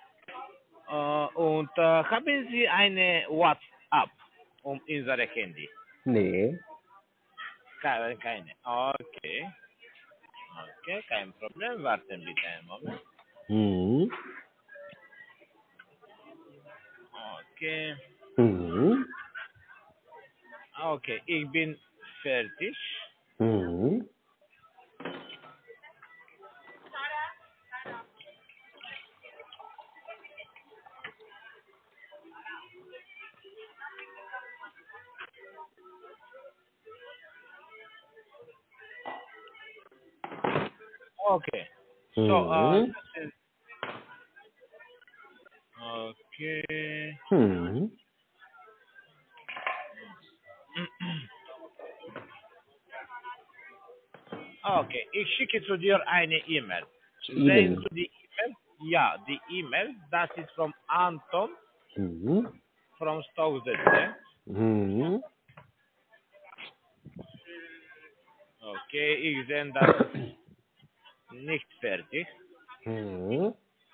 Speaker 5: Und haben Sie eine WhatsApp um unser Handy?
Speaker 1: Nee.
Speaker 5: Keine. Okay. Okay, kein Problem. Warten bitte einen Moment.
Speaker 1: Mhm.
Speaker 5: Okay.
Speaker 1: Mhm.
Speaker 5: Okay, ich bin fertig.
Speaker 1: Mhm.
Speaker 5: Okay. So,
Speaker 1: Mhm.
Speaker 5: okay.
Speaker 1: Mhm.
Speaker 5: Okay, ich schicke zu dir eine E-Mail.
Speaker 1: Zu
Speaker 5: Sehen
Speaker 1: Ihnen.
Speaker 5: du die E-Mail? Ja, die E-Mail, das ist von Anton,
Speaker 1: Mhm.
Speaker 5: from Stockholm.
Speaker 1: Mhm.
Speaker 5: Okay, ich sehe, das ist nicht fertig.
Speaker 1: Mhm.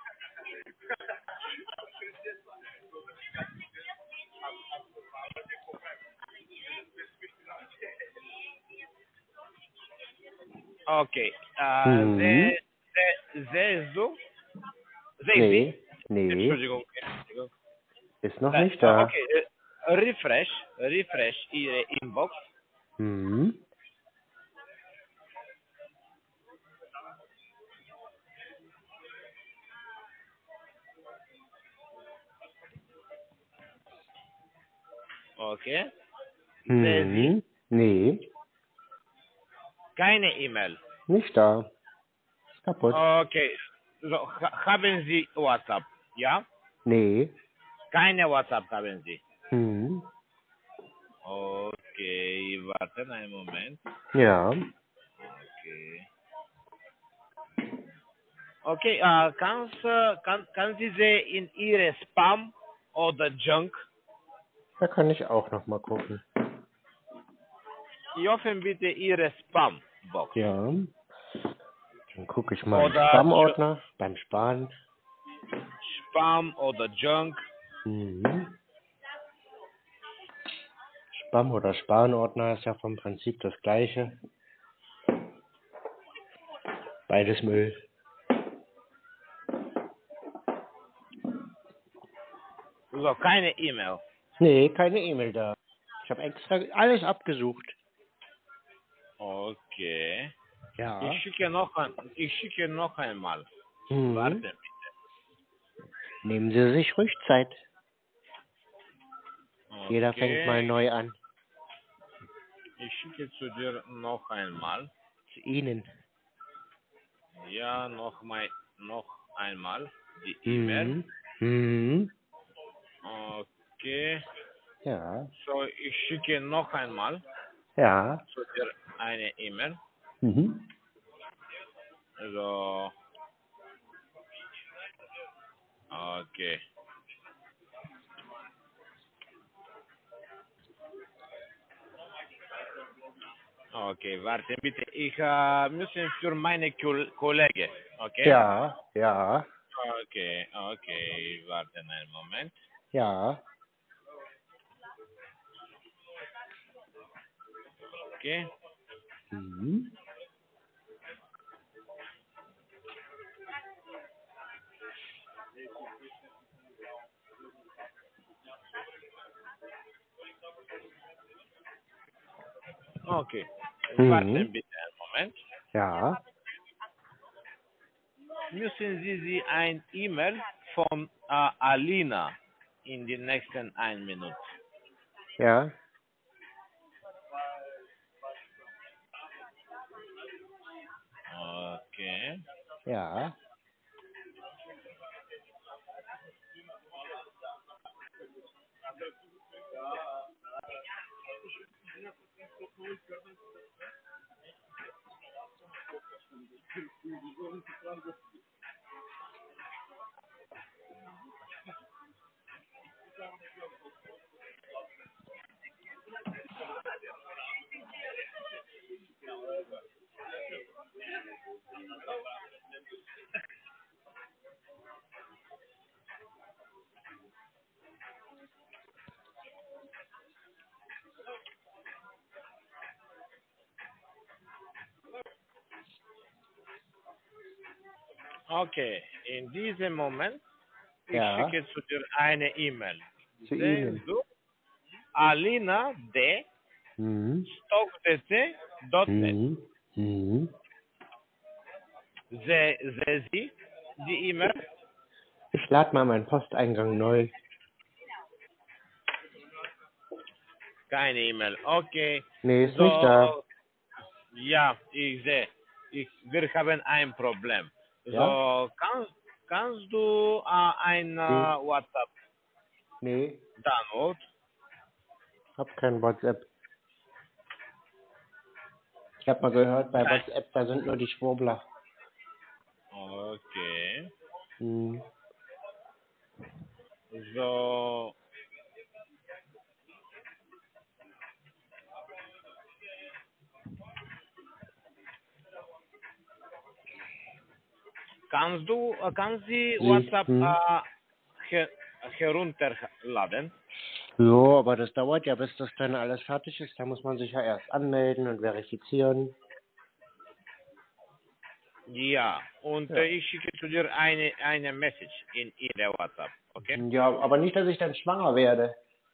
Speaker 5: Okay,
Speaker 1: Mhm.
Speaker 5: sehst du? Sehen
Speaker 1: Nee.
Speaker 5: Sie?
Speaker 1: Nee.
Speaker 5: Entschuldigung.
Speaker 1: Ist noch nicht da.
Speaker 5: Okay, refresh Ihre Inbox.
Speaker 1: Mhm.
Speaker 5: Okay, sehen Sie?
Speaker 1: Mhm. Nee.
Speaker 5: Keine E-Mail.
Speaker 1: Nicht da. Ist kaputt.
Speaker 5: Okay, so, haben Sie WhatsApp? Ja?
Speaker 1: Nee.
Speaker 5: Keine WhatsApp haben Sie.
Speaker 1: Mhm.
Speaker 5: Okay, warten einen Moment.
Speaker 1: Ja.
Speaker 5: Okay. Okay, kann Sie sehen in Ihre Spam oder Junk?
Speaker 1: Da kann ich auch noch mal gucken.
Speaker 5: Öffnen bitte Ihre Spam-Box.
Speaker 1: Ja. Dann gucke ich mal im
Speaker 5: Oder
Speaker 1: Spam-Ordner beim Sparen.
Speaker 5: Spam oder Junk.
Speaker 1: Mhm. Spam- oder Sparen-Ordner ist ja vom Prinzip das gleiche. Beides Müll.
Speaker 5: So, keine E-Mail.
Speaker 1: Nee, keine E-Mail da. Ich habe extra alles abgesucht.
Speaker 5: Okay.
Speaker 1: Ja.
Speaker 5: Ich schicke noch einmal.
Speaker 1: Mhm.
Speaker 5: Warte.
Speaker 1: Nehmen Sie sich ruhig Zeit. Jeder fängt mal
Speaker 5: Okay.
Speaker 1: neu an.
Speaker 5: Ich schicke zu dir noch einmal.
Speaker 1: Zu Ihnen.
Speaker 5: Ja, noch einmal die E-Mail.
Speaker 1: Mhm. Mhm.
Speaker 5: Okay.
Speaker 1: Ja.
Speaker 5: So, ich schicke noch einmal
Speaker 1: Ja.
Speaker 5: zu dir eine E-Mail.
Speaker 1: Mhm.
Speaker 5: So, okay. Okay, warte bitte. Ich muss für meine Kollege. Okay?
Speaker 1: Ja. Ja.
Speaker 5: Okay. Warte einen Moment.
Speaker 1: Ja.
Speaker 5: Okay.
Speaker 1: Mhm.
Speaker 5: Okay.
Speaker 1: Mhm.
Speaker 5: Warten bitte einen Moment.
Speaker 1: Ja.
Speaker 5: Müssen Sie ein E-Mail von Alina in den nächsten 1 Minute.
Speaker 1: Ja.
Speaker 5: Okay.
Speaker 1: Ja.
Speaker 5: Okay, in diesem Moment, ich
Speaker 1: Ja.
Speaker 5: schicke zu dir eine E-Mail.
Speaker 1: Zu
Speaker 5: Sehen
Speaker 1: Ihnen.
Speaker 5: du, Alina D.
Speaker 1: Mhm.
Speaker 5: stockdt.net.
Speaker 1: Mhm. Mhm.
Speaker 5: Sehen Sie die E-Mail?
Speaker 1: Ich lade mal meinen Posteingang neu.
Speaker 5: Keine E-Mail. Okay.
Speaker 1: Nee, ist nicht da.
Speaker 5: So, ja, ich sehe. Wir haben ein Problem.
Speaker 1: Ja?
Speaker 5: So, kannst du ein WhatsApp
Speaker 1: Nee,
Speaker 5: download?
Speaker 1: hab kein WhatsApp. Ich habe mal gehört, bei
Speaker 5: Nein.
Speaker 1: WhatsApp, da sind nur die Schwurbler.
Speaker 5: Okay.
Speaker 1: Mhm.
Speaker 5: So, kannst Sie WhatsApp herunterladen?
Speaker 1: Jo, aber das dauert ja, bis das dann alles fertig ist. Da muss man sich ja erst anmelden und verifizieren.
Speaker 5: Ja, und
Speaker 1: Ja.
Speaker 5: ich schicke zu dir eine Message in Ihre WhatsApp, okay?
Speaker 1: Ja, aber nicht, dass ich dann schwanger werde.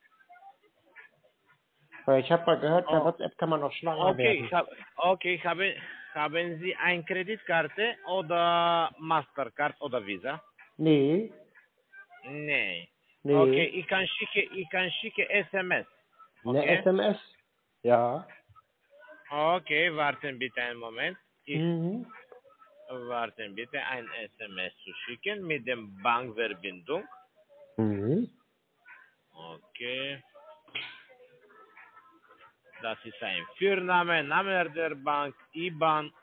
Speaker 1: Weil ich habe mal gehört, bei
Speaker 5: Oh,
Speaker 1: WhatsApp kann man auch schwanger
Speaker 5: okay,
Speaker 1: werden.
Speaker 5: haben Sie eine Kreditkarte oder Mastercard oder Visa?
Speaker 1: Nee,
Speaker 5: Nee. Okay,
Speaker 1: nee.
Speaker 5: ich kann schicke SMS,
Speaker 1: Eine
Speaker 5: okay?
Speaker 1: SMS? Ja.
Speaker 5: Okay, warten bitte einen Moment.
Speaker 1: Mhm.
Speaker 5: Warten bitte, ein SMS zu schicken mit der Bankverbindung.
Speaker 1: Mhm.
Speaker 5: Okay. Das ist ein Firmenname, Name der Bank, IBAN.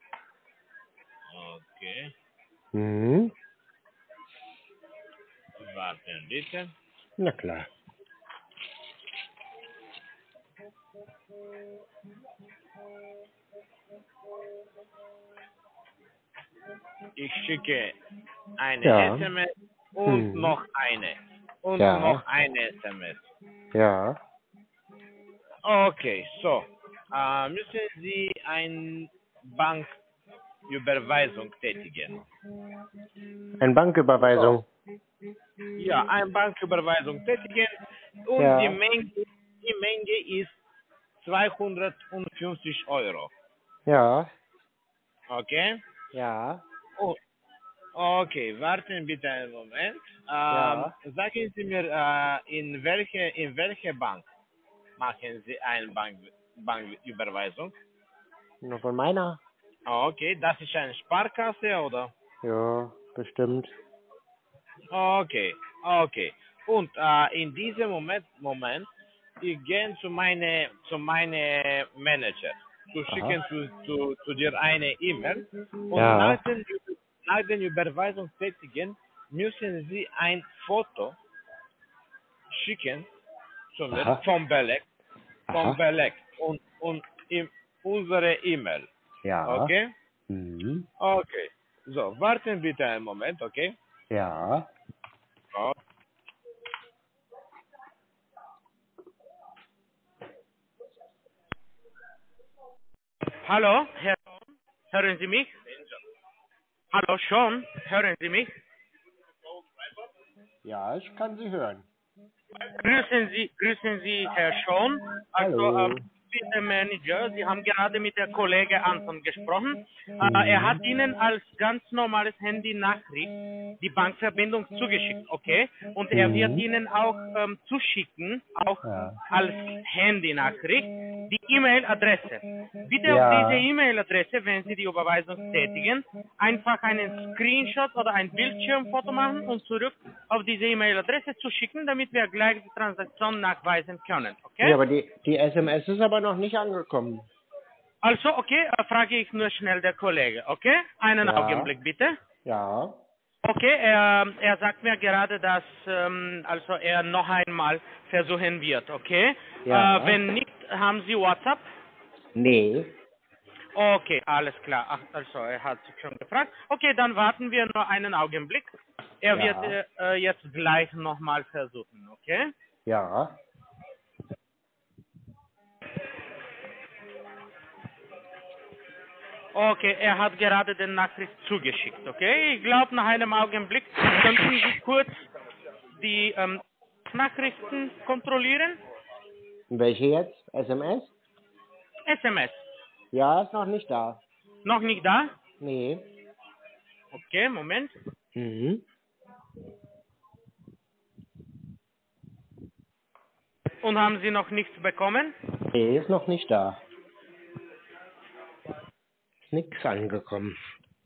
Speaker 5: Okay.
Speaker 1: Mhm.
Speaker 5: Warten bitte.
Speaker 1: Na klar.
Speaker 5: Ich schicke eine
Speaker 1: Ja.
Speaker 5: SMS und
Speaker 1: Mhm.
Speaker 5: noch eine. Und
Speaker 1: Ja.
Speaker 5: noch eine SMS.
Speaker 1: Ja.
Speaker 5: Okay, so. Müssen Sie eine Banküberweisung tätigen?
Speaker 1: Eine Banküberweisung.
Speaker 5: Ja, eine Banküberweisung tätigen und
Speaker 1: Ja.
Speaker 5: die Menge ist 250 Euro.
Speaker 1: Ja.
Speaker 5: Okay?
Speaker 1: Ja.
Speaker 5: Oh, okay, warten bitte einen Moment.
Speaker 1: Ja.
Speaker 5: Sagen Sie mir, in welche Bank machen Sie eine Banküberweisung?
Speaker 1: Nur von meiner?
Speaker 5: Okay, das ist eine Sparkasse oder?
Speaker 1: Ja, bestimmt.
Speaker 5: Okay, okay. Und in diesem Moment, ich gehe zu meine Manager. Zu schicken zu dir eine E-Mail und
Speaker 1: Ja.
Speaker 5: nach den Überweisung tätigen müssen Sie ein Foto schicken zu mir
Speaker 1: Aha.
Speaker 5: vom Beleg
Speaker 1: Aha.
Speaker 5: und in unsere E-Mail.
Speaker 1: Ja.
Speaker 5: Okay?
Speaker 1: Mhm.
Speaker 5: Okay. So, warten bitte einen Moment, okay?
Speaker 1: Ja.
Speaker 5: Oh. Hallo, hören Sie mich? Hallo, schon, hören Sie mich?
Speaker 1: Ja, ich kann Sie hören.
Speaker 5: Grüßen Sie, Herr Schon. Also,
Speaker 1: Hallo.
Speaker 5: bin der Manager. Sie haben gerade mit der Kollege Anton gesprochen. Er hat Ihnen als ganz normales Handy-Nachricht die Bankverbindung zugeschickt, okay? Und er wird Ihnen auch zuschicken, auch als Handy-Nachricht, die E-Mail-Adresse. Bitte auf diese E-Mail-Adresse, wenn Sie die Überweisung tätigen, einfach einen Screenshot oder ein Bildschirmfoto machen und zurück auf diese E-Mail-Adresse zu schicken, damit wir gleich die Transaktion nachweisen können, okay?
Speaker 2: Ja, aber die SMS ist aber noch nicht angekommen.
Speaker 5: Also, okay, frage ich nur schnell der Kollege, okay? Einen
Speaker 2: Ja.
Speaker 5: Augenblick, bitte.
Speaker 2: Ja.
Speaker 5: Okay, er sagt mir gerade, dass also er noch einmal versuchen wird, okay?
Speaker 2: Ja.
Speaker 5: Wenn nicht, haben Sie WhatsApp?
Speaker 2: Nee.
Speaker 5: Okay, alles klar. Ach, also er hat sich schon gefragt. Okay, dann warten wir nur einen Augenblick. Er
Speaker 2: Ja.
Speaker 5: wird jetzt gleich nochmal versuchen, okay?
Speaker 2: Ja.
Speaker 5: Okay, er hat gerade den Nachricht zugeschickt, okay? Ich glaube, nach einem Augenblick könnten Sie kurz die Nachrichten kontrollieren.
Speaker 2: Welche jetzt? SMS?
Speaker 5: SMS.
Speaker 2: Ja, ist noch nicht da.
Speaker 5: Noch nicht da?
Speaker 2: Nee.
Speaker 5: Okay, Moment.
Speaker 2: Mhm.
Speaker 5: Und haben Sie noch nichts bekommen?
Speaker 2: Nee, ist noch nicht da. Ist nix angekommen.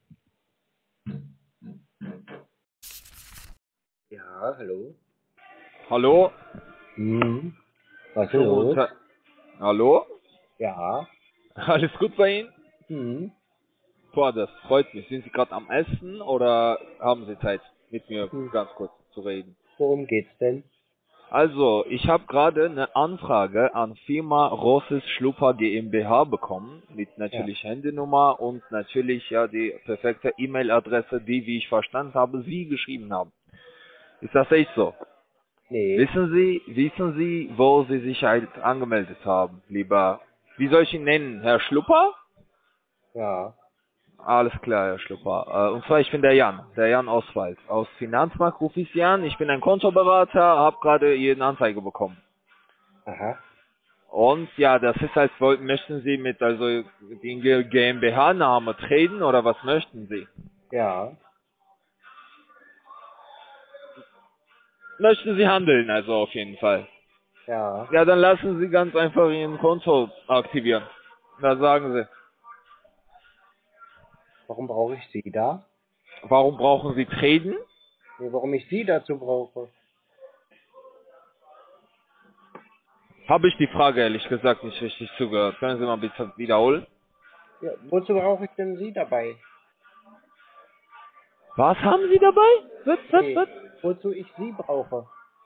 Speaker 2: Ja, hallo.
Speaker 6: Hallo?
Speaker 2: Mhm. Was ist
Speaker 6: Schönen guten
Speaker 2: los?
Speaker 6: Tag. Hallo?
Speaker 2: Ja.
Speaker 6: Alles gut bei Ihnen?
Speaker 2: Mhm.
Speaker 6: Boah, das freut mich. Sind Sie gerade am Essen oder haben Sie Zeit, mit mir ganz kurz zu reden?
Speaker 2: Worum geht's denn?
Speaker 6: Also, ich habe gerade eine Anfrage an Firma Rosses Schlupper GmbH bekommen, mit natürlich Handynummer und natürlich ja die perfekte E-Mail-Adresse, die, wie ich verstanden habe, Sie geschrieben haben. Ist das echt so?
Speaker 2: Nee.
Speaker 6: Wissen Sie, wo Sie sich halt angemeldet haben, lieber? Wie soll ich ihn nennen? Herr Schlupper?
Speaker 2: Ja.
Speaker 6: Alles klar, Herr Schlupper. Und zwar, ich bin der Jan Oswald. Aus Finanzmarkt rufe ich Sie an. Ich bin ein Kontoberater, habe gerade Ihre Anzeige bekommen.
Speaker 2: Aha.
Speaker 6: Und ja, das ist als möchten Sie mit also den GmbH-Name treten oder was möchten Sie?
Speaker 2: Ja.
Speaker 6: Möchten Sie handeln, also auf jeden Fall.
Speaker 2: Ja.
Speaker 6: Ja, dann lassen Sie ganz einfach Ihren Konto aktivieren. Was sagen Sie?
Speaker 2: Warum brauche ich Sie da?
Speaker 6: Warum brauchen Sie treten?
Speaker 2: Nee, warum ich Sie dazu brauche?
Speaker 6: Habe ich die Frage ehrlich gesagt nicht richtig zugehört. Können Sie mal bitte wiederholen?
Speaker 2: Ja, wozu brauche ich denn Sie dabei?
Speaker 6: Was haben Sie dabei? Was?
Speaker 2: Wozu ich Sie brauche?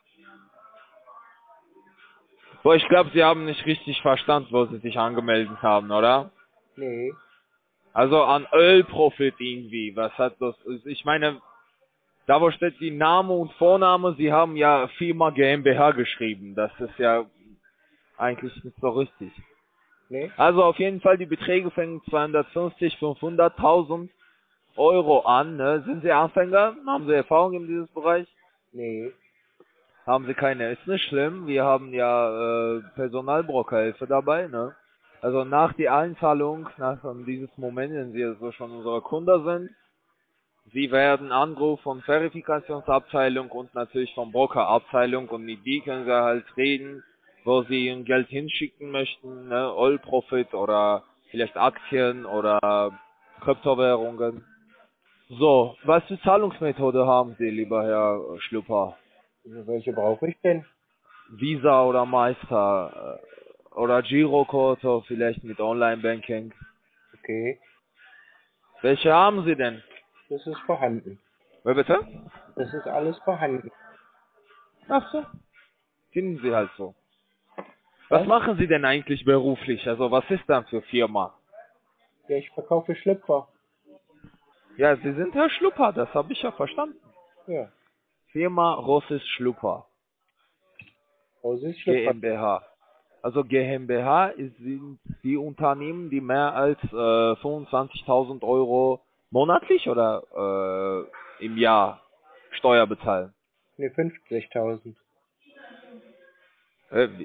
Speaker 6: Boah, ich glaube, Sie haben nicht richtig verstanden, wo Sie sich angemeldet haben, oder?
Speaker 2: Nee.
Speaker 6: Also an Ölprofit irgendwie. Was hat das? Ich meine, da wo steht die Name und Vorname, Sie haben ja Firma GmbH geschrieben. Das ist ja eigentlich nicht so richtig.
Speaker 2: Nee.
Speaker 6: Also auf jeden Fall, die Beträge fängen 250, 500.000 Euro an. Ne? Sind Sie Anfänger? Haben Sie Erfahrung in diesem Bereich?
Speaker 2: Nee.
Speaker 6: Haben Sie keine? Ist nicht schlimm. Wir haben ja Personalbrokerhilfe dabei. Ne? Also nach der Einzahlung, nach dieses Moment, wenn Sie so schon unsere Kunde sind, Sie werden Anruf von Verifikationsabteilung und natürlich von Brokerabteilung und mit die können Sie halt reden, wo Sie Ihr Geld hinschicken möchten, ne? All Profit oder vielleicht Aktien oder Kryptowährungen. So, was für Zahlungsmethode haben Sie, lieber Herr Schlupper?
Speaker 2: Welche brauche ich denn?
Speaker 6: Visa oder Master oder Girokonto, vielleicht mit Online-Banking.
Speaker 2: Okay.
Speaker 6: Welche haben Sie denn?
Speaker 2: Das ist vorhanden.
Speaker 6: Wer bitte?
Speaker 2: Das ist alles vorhanden.
Speaker 6: Ach so. Finden Sie halt so. Was machen Sie denn eigentlich beruflich? Also was ist dann für Firma?
Speaker 2: Ja, ich verkaufe Schlüpfer.
Speaker 6: Ja, Sie sind Herr Schlupper, das habe ich ja verstanden.
Speaker 2: Ja.
Speaker 6: Firma Rosses Schlupper.
Speaker 2: Rosses Schlüpfer.
Speaker 6: GmbH. Also GmbH sind die Unternehmen, die mehr als 25.000 Euro monatlich oder im Jahr Steuer bezahlen.
Speaker 2: Ne, 50.000.
Speaker 6: Äh,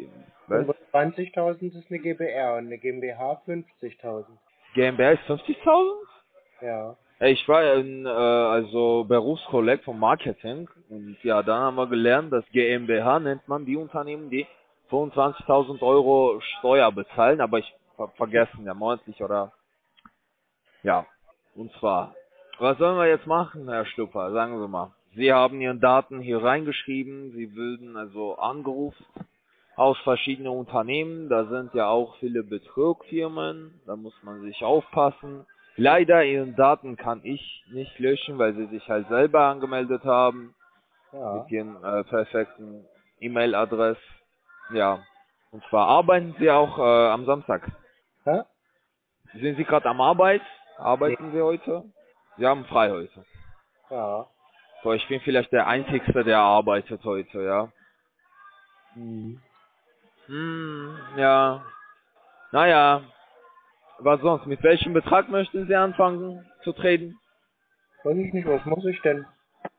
Speaker 6: Was?
Speaker 2: 25.000 ist eine GbR und eine GmbH 50.000.
Speaker 6: GmbH ist 50.000?
Speaker 2: Ja.
Speaker 6: Ich war also Berufskolleg vom Marketing und ja, dann haben wir gelernt, dass GmbH nennt man die Unternehmen, die 25.000 Euro Steuer bezahlen, aber ich hab vergessen, ja, monatlich oder, ja. Und zwar, was sollen wir jetzt machen, Herr Schlupper? Sagen Sie mal. Sie haben Ihren Daten hier reingeschrieben, Sie würden also angerufen aus verschiedenen Unternehmen, da sind ja auch viele Betrugfirmen, da muss man sich aufpassen. Leider, Ihren Daten kann ich nicht löschen, weil Sie sich halt selber angemeldet haben,
Speaker 2: Ja.
Speaker 6: mit Ihren perfekten E-Mail-Adresse. Ja, und zwar arbeiten Sie auch am Samstag.
Speaker 2: Hä?
Speaker 6: Sind Sie gerade am Arbeit? Arbeiten Sie heute? Sie haben frei heute.
Speaker 2: Ja.
Speaker 6: So, ich bin vielleicht der Einzige, der arbeitet heute, ja.
Speaker 2: Mhm.
Speaker 6: Ja. Naja. Was sonst? Mit welchem Betrag möchten Sie anfangen zu traden?
Speaker 2: Weiß ich nicht, was muss ich denn?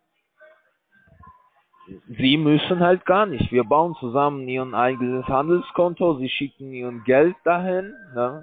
Speaker 6: Sie müssen halt gar nicht. Wir bauen zusammen Ihren eigenes Handelskonto. Sie schicken Ihren Geld dahin. Ne?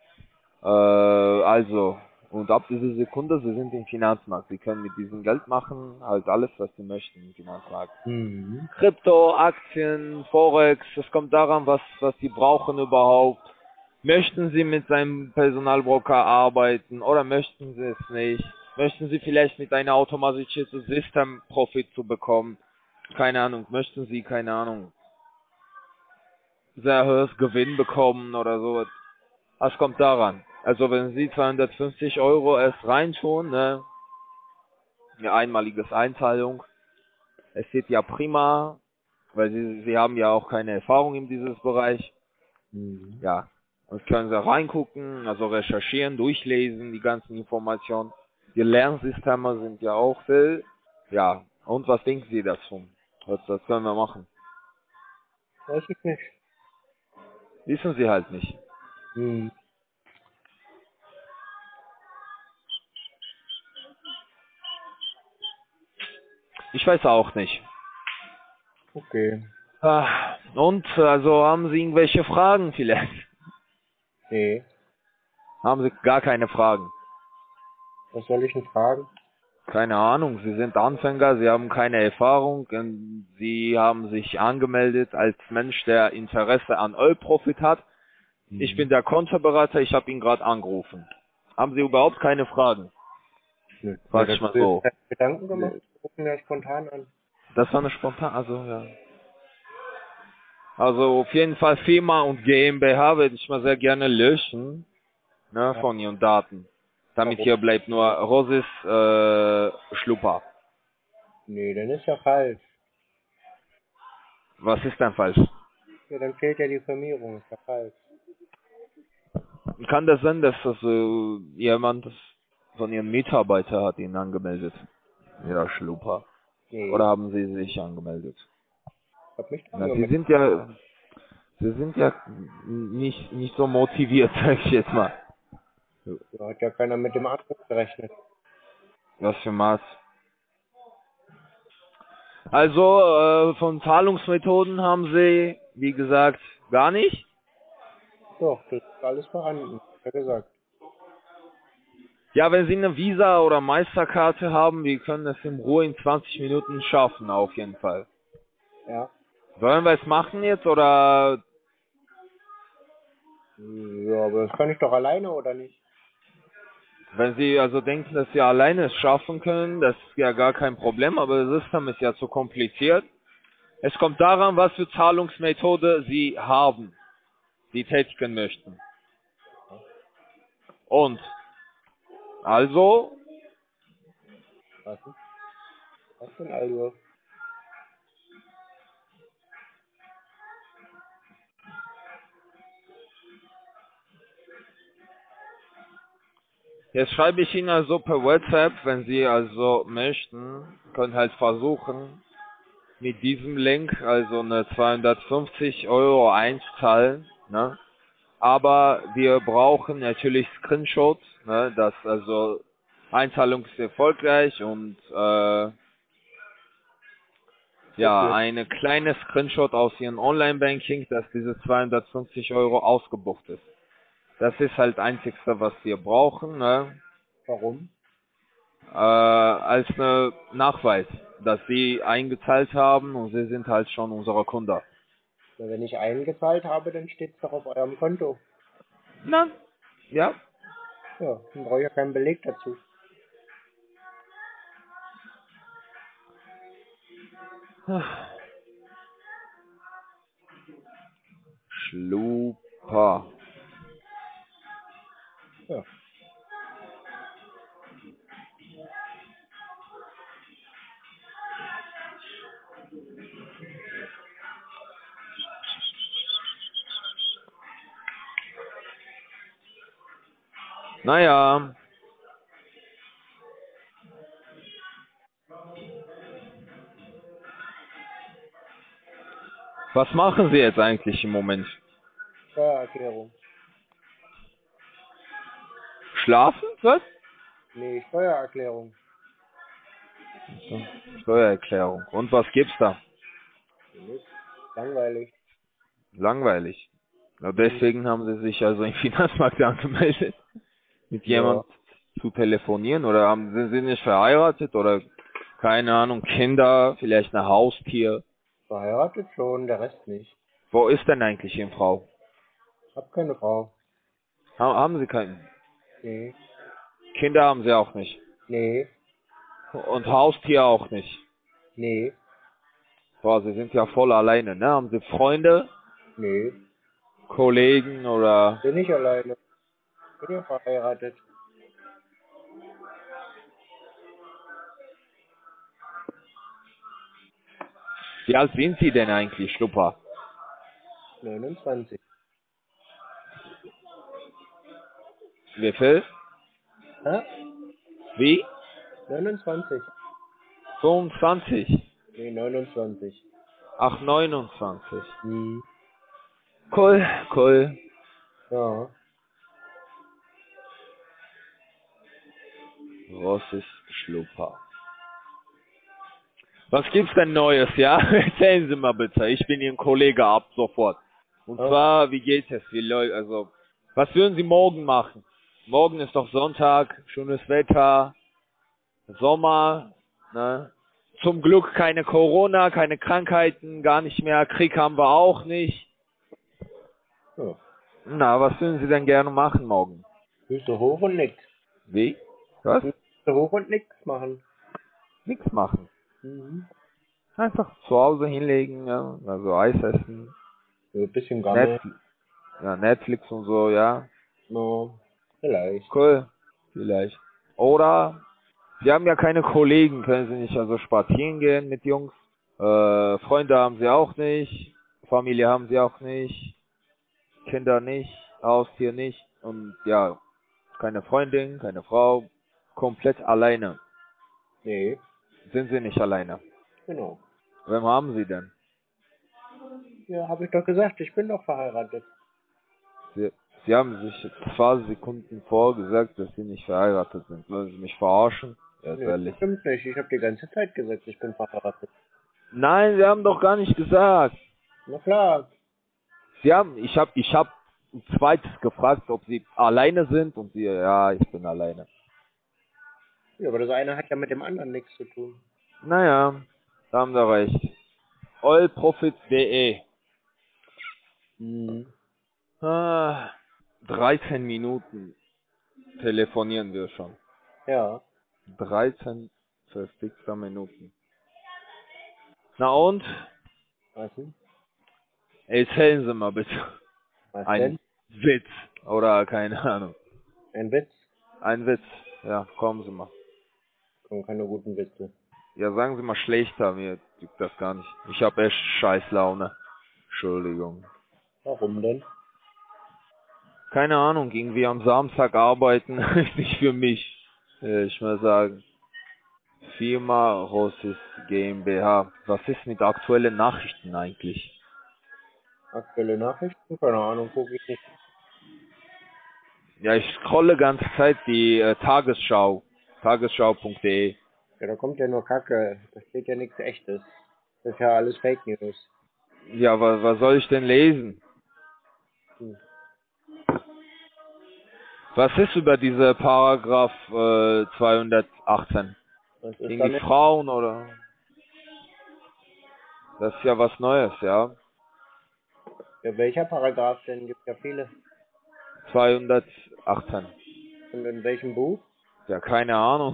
Speaker 6: Also, und ab dieser Sekunde, Sie sind im Finanzmarkt. Sie können mit diesem Geld machen, halt alles, was Sie möchten im Finanzmarkt.
Speaker 2: Mhm.
Speaker 6: Krypto, Aktien, Forex, es kommt daran, was Sie brauchen überhaupt. Möchten Sie mit seinem Personalbroker arbeiten oder möchten Sie es nicht? Möchten Sie vielleicht mit einer automatisierten System Profit zu bekommen? Keine Ahnung, möchten Sie, keine Ahnung, sehr hohes Gewinn bekommen oder sowas? Was kommt daran? Also wenn Sie 250 Euro erst reintun, ne, eine einmalige Einzahlung, es sieht ja prima, weil Sie haben ja auch keine Erfahrung in dieses Bereich.
Speaker 2: Mhm.
Speaker 6: Ja, und können Sie reingucken, also recherchieren, durchlesen, die ganzen Informationen. Die Lernsysteme sind ja auch viel. Ja, und was denken Sie dazu? Das können wir machen.
Speaker 2: Weiß ich nicht.
Speaker 6: Wissen Sie halt nicht.
Speaker 2: Mhm.
Speaker 6: Ich weiß auch nicht.
Speaker 2: Okay.
Speaker 6: Und, also haben Sie irgendwelche Fragen vielleicht?
Speaker 2: Nee.
Speaker 6: Haben Sie gar keine Fragen?
Speaker 2: Was soll ich denn fragen?
Speaker 6: Keine Ahnung, Sie sind Anfänger, Sie haben keine Erfahrung und Sie haben sich angemeldet als Mensch, der Interesse an Ölprofit hat. Ich bin der Kontorberater, ich habe ihn gerade angerufen. Haben Sie überhaupt keine Fragen?
Speaker 2: Nö.
Speaker 6: Frag
Speaker 2: Mir
Speaker 6: ich mal
Speaker 2: dazu
Speaker 6: so.
Speaker 2: keine Gedanken gemacht. Gucken ja spontan an.
Speaker 6: Das war eine spontan, also ja. Also auf jeden Fall Firma und GmbH würde ich mal sehr gerne löschen, ne, von Ihren Daten. Damit
Speaker 2: Warum?
Speaker 6: hier bleibt nur Rosis Schlupper.
Speaker 2: Nee, dann ist ja falsch.
Speaker 6: Was ist denn falsch?
Speaker 2: Ja, dann fehlt ja die Firmierung. Ist ja falsch.
Speaker 6: Kann das sein, dass das jemand von Ihren Mitarbeitern hat ihn angemeldet? Ja, Schlupper.
Speaker 2: Nee.
Speaker 6: Oder haben Sie sich angemeldet?
Speaker 2: Ich hab mich
Speaker 6: Na,
Speaker 2: angemeldet.
Speaker 6: Sie sind ja nicht so motiviert, sag ich jetzt mal.
Speaker 2: Da hat ja keiner mit dem Anruf gerechnet.
Speaker 6: Was für Maß? Also, von Zahlungsmethoden haben Sie, wie gesagt, gar nicht.
Speaker 2: Doch, das ist alles vorhanden. Ja gesagt.
Speaker 6: Ja, wenn Sie eine Visa oder Meisterkarte haben, wir können es in Ruhe in 20 Minuten schaffen, auf jeden Fall.
Speaker 2: Ja.
Speaker 6: Sollen wir es machen jetzt oder?
Speaker 2: Ja, aber das kann ich doch alleine, oder nicht?
Speaker 6: Wenn Sie also denken, dass Sie alleine es schaffen können, das ist ja gar kein Problem, aber das System ist ja zu kompliziert. Es kommt daran, was für Zahlungsmethode Sie haben, die tätigen möchten. Und, also,
Speaker 2: Was denn? Was denn also?
Speaker 6: jetzt schreibe ich Ihnen also per WhatsApp, wenn Sie also möchten, können halt versuchen, mit diesem Link also eine 250 Euro einzahlen, ne? Aber wir brauchen natürlich Screenshots, ne? Das also Einzahlung ist erfolgreich und Ja,
Speaker 2: Wofür?
Speaker 6: eine kleine Screenshot aus Ihrem Online-Banking, dass diese 250 Euro ausgebucht ist. Das ist halt das Einzigste, was wir brauchen, ne?
Speaker 2: Warum?
Speaker 6: Als eine Nachweis, dass Sie eingezahlt haben und Sie sind halt schon unser Kunde.
Speaker 2: Na, wenn ich eingezahlt habe, dann steht es doch auf eurem Konto.
Speaker 6: Na, ja.
Speaker 2: Ja, dann brauche ich ja keinen Beleg dazu.
Speaker 6: Schlupa.
Speaker 2: Ja.
Speaker 6: Naja. Was machen Sie jetzt eigentlich im Moment?
Speaker 2: Steuererklärung.
Speaker 6: Schlafen? Was?
Speaker 2: Nee, Steuererklärung.
Speaker 6: So, Steuererklärung. Und was gibt's da?
Speaker 2: Nix. Langweilig.
Speaker 6: Langweilig. Ja, deswegen haben Sie sich also im Finanzmarkt angemeldet, mit jemand zu telefonieren, oder sind Sie nicht verheiratet oder keine Ahnung, Kinder, vielleicht ein Haustier?
Speaker 2: Verheiratet schon, der Rest nicht.
Speaker 6: Wo ist denn eigentlich Ihre Frau?
Speaker 2: Hab keine Frau.
Speaker 6: Haben Sie keinen?
Speaker 2: Nee.
Speaker 6: Kinder haben Sie auch nicht.
Speaker 2: Nee.
Speaker 6: Und Haustier auch nicht.
Speaker 2: Nee.
Speaker 6: Boah, Sie sind ja voll alleine, ne? Haben Sie Freunde,
Speaker 2: Nee.
Speaker 6: Kollegen oder...
Speaker 2: Bin ich alleine. Bin ja verheiratet.
Speaker 6: Wie alt sind Sie denn eigentlich, Schlupper?
Speaker 2: 29.
Speaker 6: Wie viel?
Speaker 2: Hä?
Speaker 6: Wie?
Speaker 2: 29.
Speaker 6: 25.
Speaker 2: Nee, 29.
Speaker 6: Ach, 29.
Speaker 2: Hm.
Speaker 6: Cool, cool.
Speaker 2: Ja.
Speaker 6: Was ist Schlupper? Was gibt's denn Neues, ja? Erzählen Sie mal bitte. Ich bin Ihr Kollege ab sofort. Und zwar, wie geht es? Also, was würden Sie morgen machen? Morgen ist doch Sonntag, schönes Wetter, Sommer, ne? Zum Glück keine Corona, keine Krankheiten, gar nicht mehr. Krieg haben wir auch nicht.
Speaker 2: Ja.
Speaker 6: Na, was würden Sie denn gerne machen morgen?
Speaker 2: Füße hoch und nix.
Speaker 6: Wie? Was?
Speaker 2: Füße hoch und nix machen.
Speaker 6: Nichts machen.
Speaker 2: Mhm.
Speaker 6: Einfach zu Hause hinlegen, ja, also Eis essen,
Speaker 2: So ein bisschen Gammel.
Speaker 6: Netflix und so, ja.
Speaker 2: No. Vielleicht.
Speaker 6: Cool, vielleicht. Oder, Sie haben ja keine Kollegen, können Sie nicht also spazieren gehen mit Jungs. Freunde haben Sie auch nicht, Familie haben Sie auch nicht, Kinder nicht, Haustier nicht und ja, keine Freundin, keine Frau, komplett alleine.
Speaker 2: Nee.
Speaker 6: Sind Sie nicht alleine?
Speaker 2: Genau.
Speaker 6: Wem haben Sie denn?
Speaker 2: Ja, habe ich doch gesagt, ich bin doch verheiratet.
Speaker 6: Sie haben sich jetzt 2 Sekunden vorgesagt, dass Sie nicht verheiratet sind. Wollen Sie mich verarschen? Ja,
Speaker 2: Nee,
Speaker 6: ehrlich.
Speaker 2: stimmt nicht. Ich habe die ganze Zeit gesagt, ich bin verheiratet.
Speaker 6: Nein, Sie haben doch gar nicht gesagt.
Speaker 2: Na klar.
Speaker 6: Ich hab ein zweites gefragt, ob Sie alleine sind und Sie, ja, ich bin alleine.
Speaker 2: Ja, aber das eine hat ja mit dem anderen nichts zu tun.
Speaker 6: Naja, da haben Sie recht. Oilprofits.de.
Speaker 2: Mhm.
Speaker 6: 13 Minuten telefonieren wir schon.
Speaker 2: Ja.
Speaker 6: 13 verfickter Minuten. Na und?
Speaker 2: Was denn?
Speaker 6: Erzählen Sie mal bitte.
Speaker 2: Was
Speaker 6: Ein
Speaker 2: denn?
Speaker 6: Witz. Oder keine Ahnung.
Speaker 2: Ein Witz?
Speaker 6: Ein Witz. Ja, kommen Sie mal.
Speaker 2: Kommen keine guten Witze.
Speaker 6: Ja, sagen Sie mal schlechter. Mir liegt das gar nicht. Ich habe echt scheiß Laune. Entschuldigung.
Speaker 2: Warum denn?
Speaker 6: Keine Ahnung. Irgendwie am Samstag arbeiten ist nicht für mich. Ich muss sagen. Firma Rossis GmbH. Was ist mit aktuellen Nachrichten eigentlich?
Speaker 2: Aktuelle Nachrichten? Keine Ahnung, gucke ich nicht.
Speaker 6: Ja, ich scrolle ganze Zeit die Tagesschau. Tagesschau.de.
Speaker 2: Ja, da kommt ja nur Kacke. Da steht ja nichts Echtes. Das ist ja alles Fake News.
Speaker 6: Ja, was soll ich denn lesen?
Speaker 2: Hm.
Speaker 6: Was ist über diese Paragraph 218?
Speaker 2: Was ist
Speaker 6: Gegen die
Speaker 2: damit?
Speaker 6: Frauen oder? Das ist ja was Neues, ja.
Speaker 2: Ja, welcher Paragraph denn? Gibt ja viele.
Speaker 6: 218.
Speaker 2: Und in welchem Buch?
Speaker 6: Ja, keine Ahnung.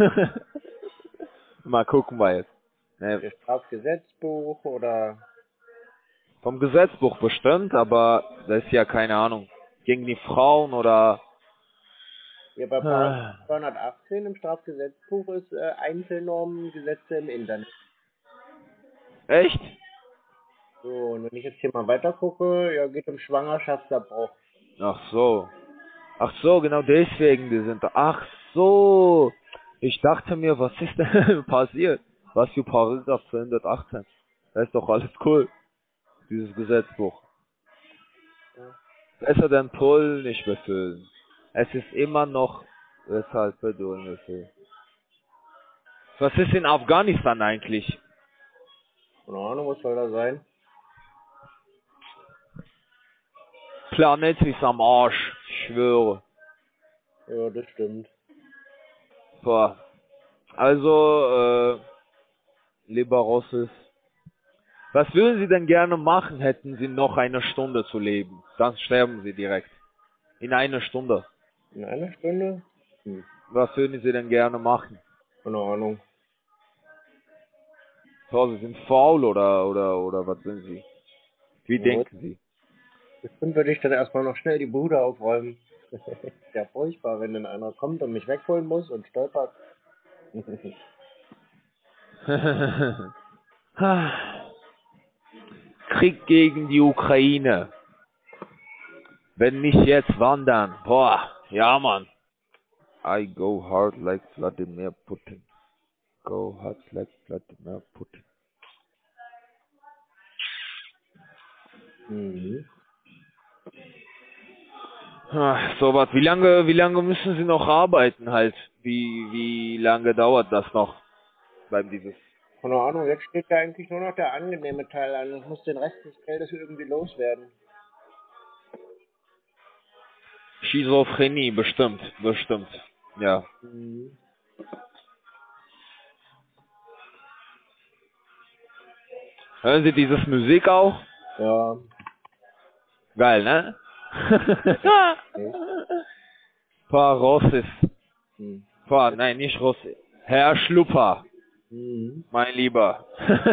Speaker 6: Mal gucken wir jetzt. Ne,
Speaker 2: Das Strafgesetzbuch oder?
Speaker 6: vom Gesetzbuch bestimmt, aber das ist ja keine Ahnung. Gegen die Frauen oder...
Speaker 2: Ja, bei Paragraph 218 im Strafgesetzbuch ist Einzelnormen, Gesetze im Internet.
Speaker 6: Echt?
Speaker 2: So, und wenn ich jetzt hier mal weiter gucke, ja, geht um Schwangerschaftsabbruch.
Speaker 6: Ach so. Ach so, genau deswegen, die sind da. Ach so. Ich dachte mir, was ist denn passiert? Was für Paragraph 218? Das ist doch alles cool. Dieses Gesetzbuch.
Speaker 2: Ja.
Speaker 6: Besser den Pull nicht befüllen. Es ist immer noch weshalb bedrohen wir. Was ist in Afghanistan eigentlich?
Speaker 2: Keine Ahnung, was soll da sein?
Speaker 6: Planet ist am Arsch. Ich schwöre.
Speaker 2: Ja, das stimmt.
Speaker 6: Boah. Also, lieber Rosses, was würden Sie denn gerne machen, hätten Sie noch eine Stunde zu leben? Dann sterben Sie direkt. In einer Stunde.
Speaker 2: In einer Stunde?
Speaker 6: Was würden Sie denn gerne machen?
Speaker 2: Keine Ahnung.
Speaker 6: So, Sie sind faul oder was sind Sie? Wie
Speaker 2: Ja.
Speaker 6: denken Sie?
Speaker 2: Bestimmt würde ich dann erstmal noch schnell die Bude aufräumen. Ist ja furchtbar, wenn dann einer kommt und mich wegholen muss und stolpert.
Speaker 6: Krieg gegen die Ukraine. Wenn nicht jetzt, wann dann? Boah, ja Mann. I go hard like Vladimir Putin. Go hard like Vladimir Putin.
Speaker 2: Mhm.
Speaker 6: So was, wie lange müssen Sie noch arbeiten halt? Wie lange dauert das noch? Beim dieses.
Speaker 2: Keine Ahnung, jetzt steht ja eigentlich nur noch der angenehme Teil an. Ich muss den Rest des Geldes irgendwie loswerden.
Speaker 6: Schizophrenie, bestimmt. Ja.
Speaker 2: Mhm.
Speaker 6: Hören Sie dieses Musik auch?
Speaker 2: Ja.
Speaker 6: Geil, ne?
Speaker 2: Echt?
Speaker 6: Paar Rosses.
Speaker 2: Mhm.
Speaker 6: Nein, nicht Rosses. Herr Schlupper,
Speaker 2: Mhm.
Speaker 6: mein Lieber.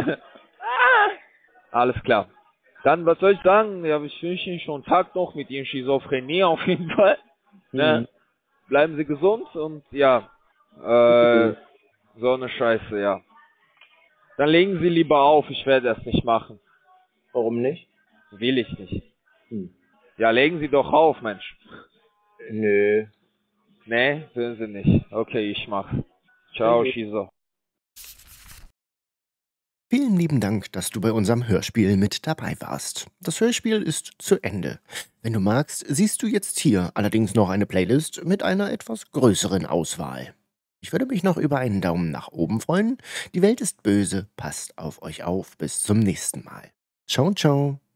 Speaker 6: Alles klar. Dann, was soll ich sagen? Ja, ich wünsche Ihnen schon einen Tag noch mit Ihren Schizophrenie auf jeden Fall. Ne? Bleiben Sie gesund und ja, so eine Scheiße, ja. Dann legen Sie lieber auf, ich werde das nicht machen.
Speaker 2: Warum nicht?
Speaker 6: Will ich nicht.
Speaker 2: Hm.
Speaker 6: Ja, legen Sie doch auf, Mensch.
Speaker 2: Nö.
Speaker 6: Nee, will Sie nicht. Okay, ich mach's. Ciao,
Speaker 2: Okay.
Speaker 6: Schizo.
Speaker 1: Vielen lieben Dank, dass du bei unserem Hörspiel mit dabei warst. Das Hörspiel ist zu Ende. Wenn du magst, siehst du jetzt hier allerdings noch eine Playlist mit einer etwas größeren Auswahl. Ich würde mich noch über einen Daumen nach oben freuen. Die Welt ist böse, passt auf euch auf. Bis zum nächsten Mal. Ciao, ciao.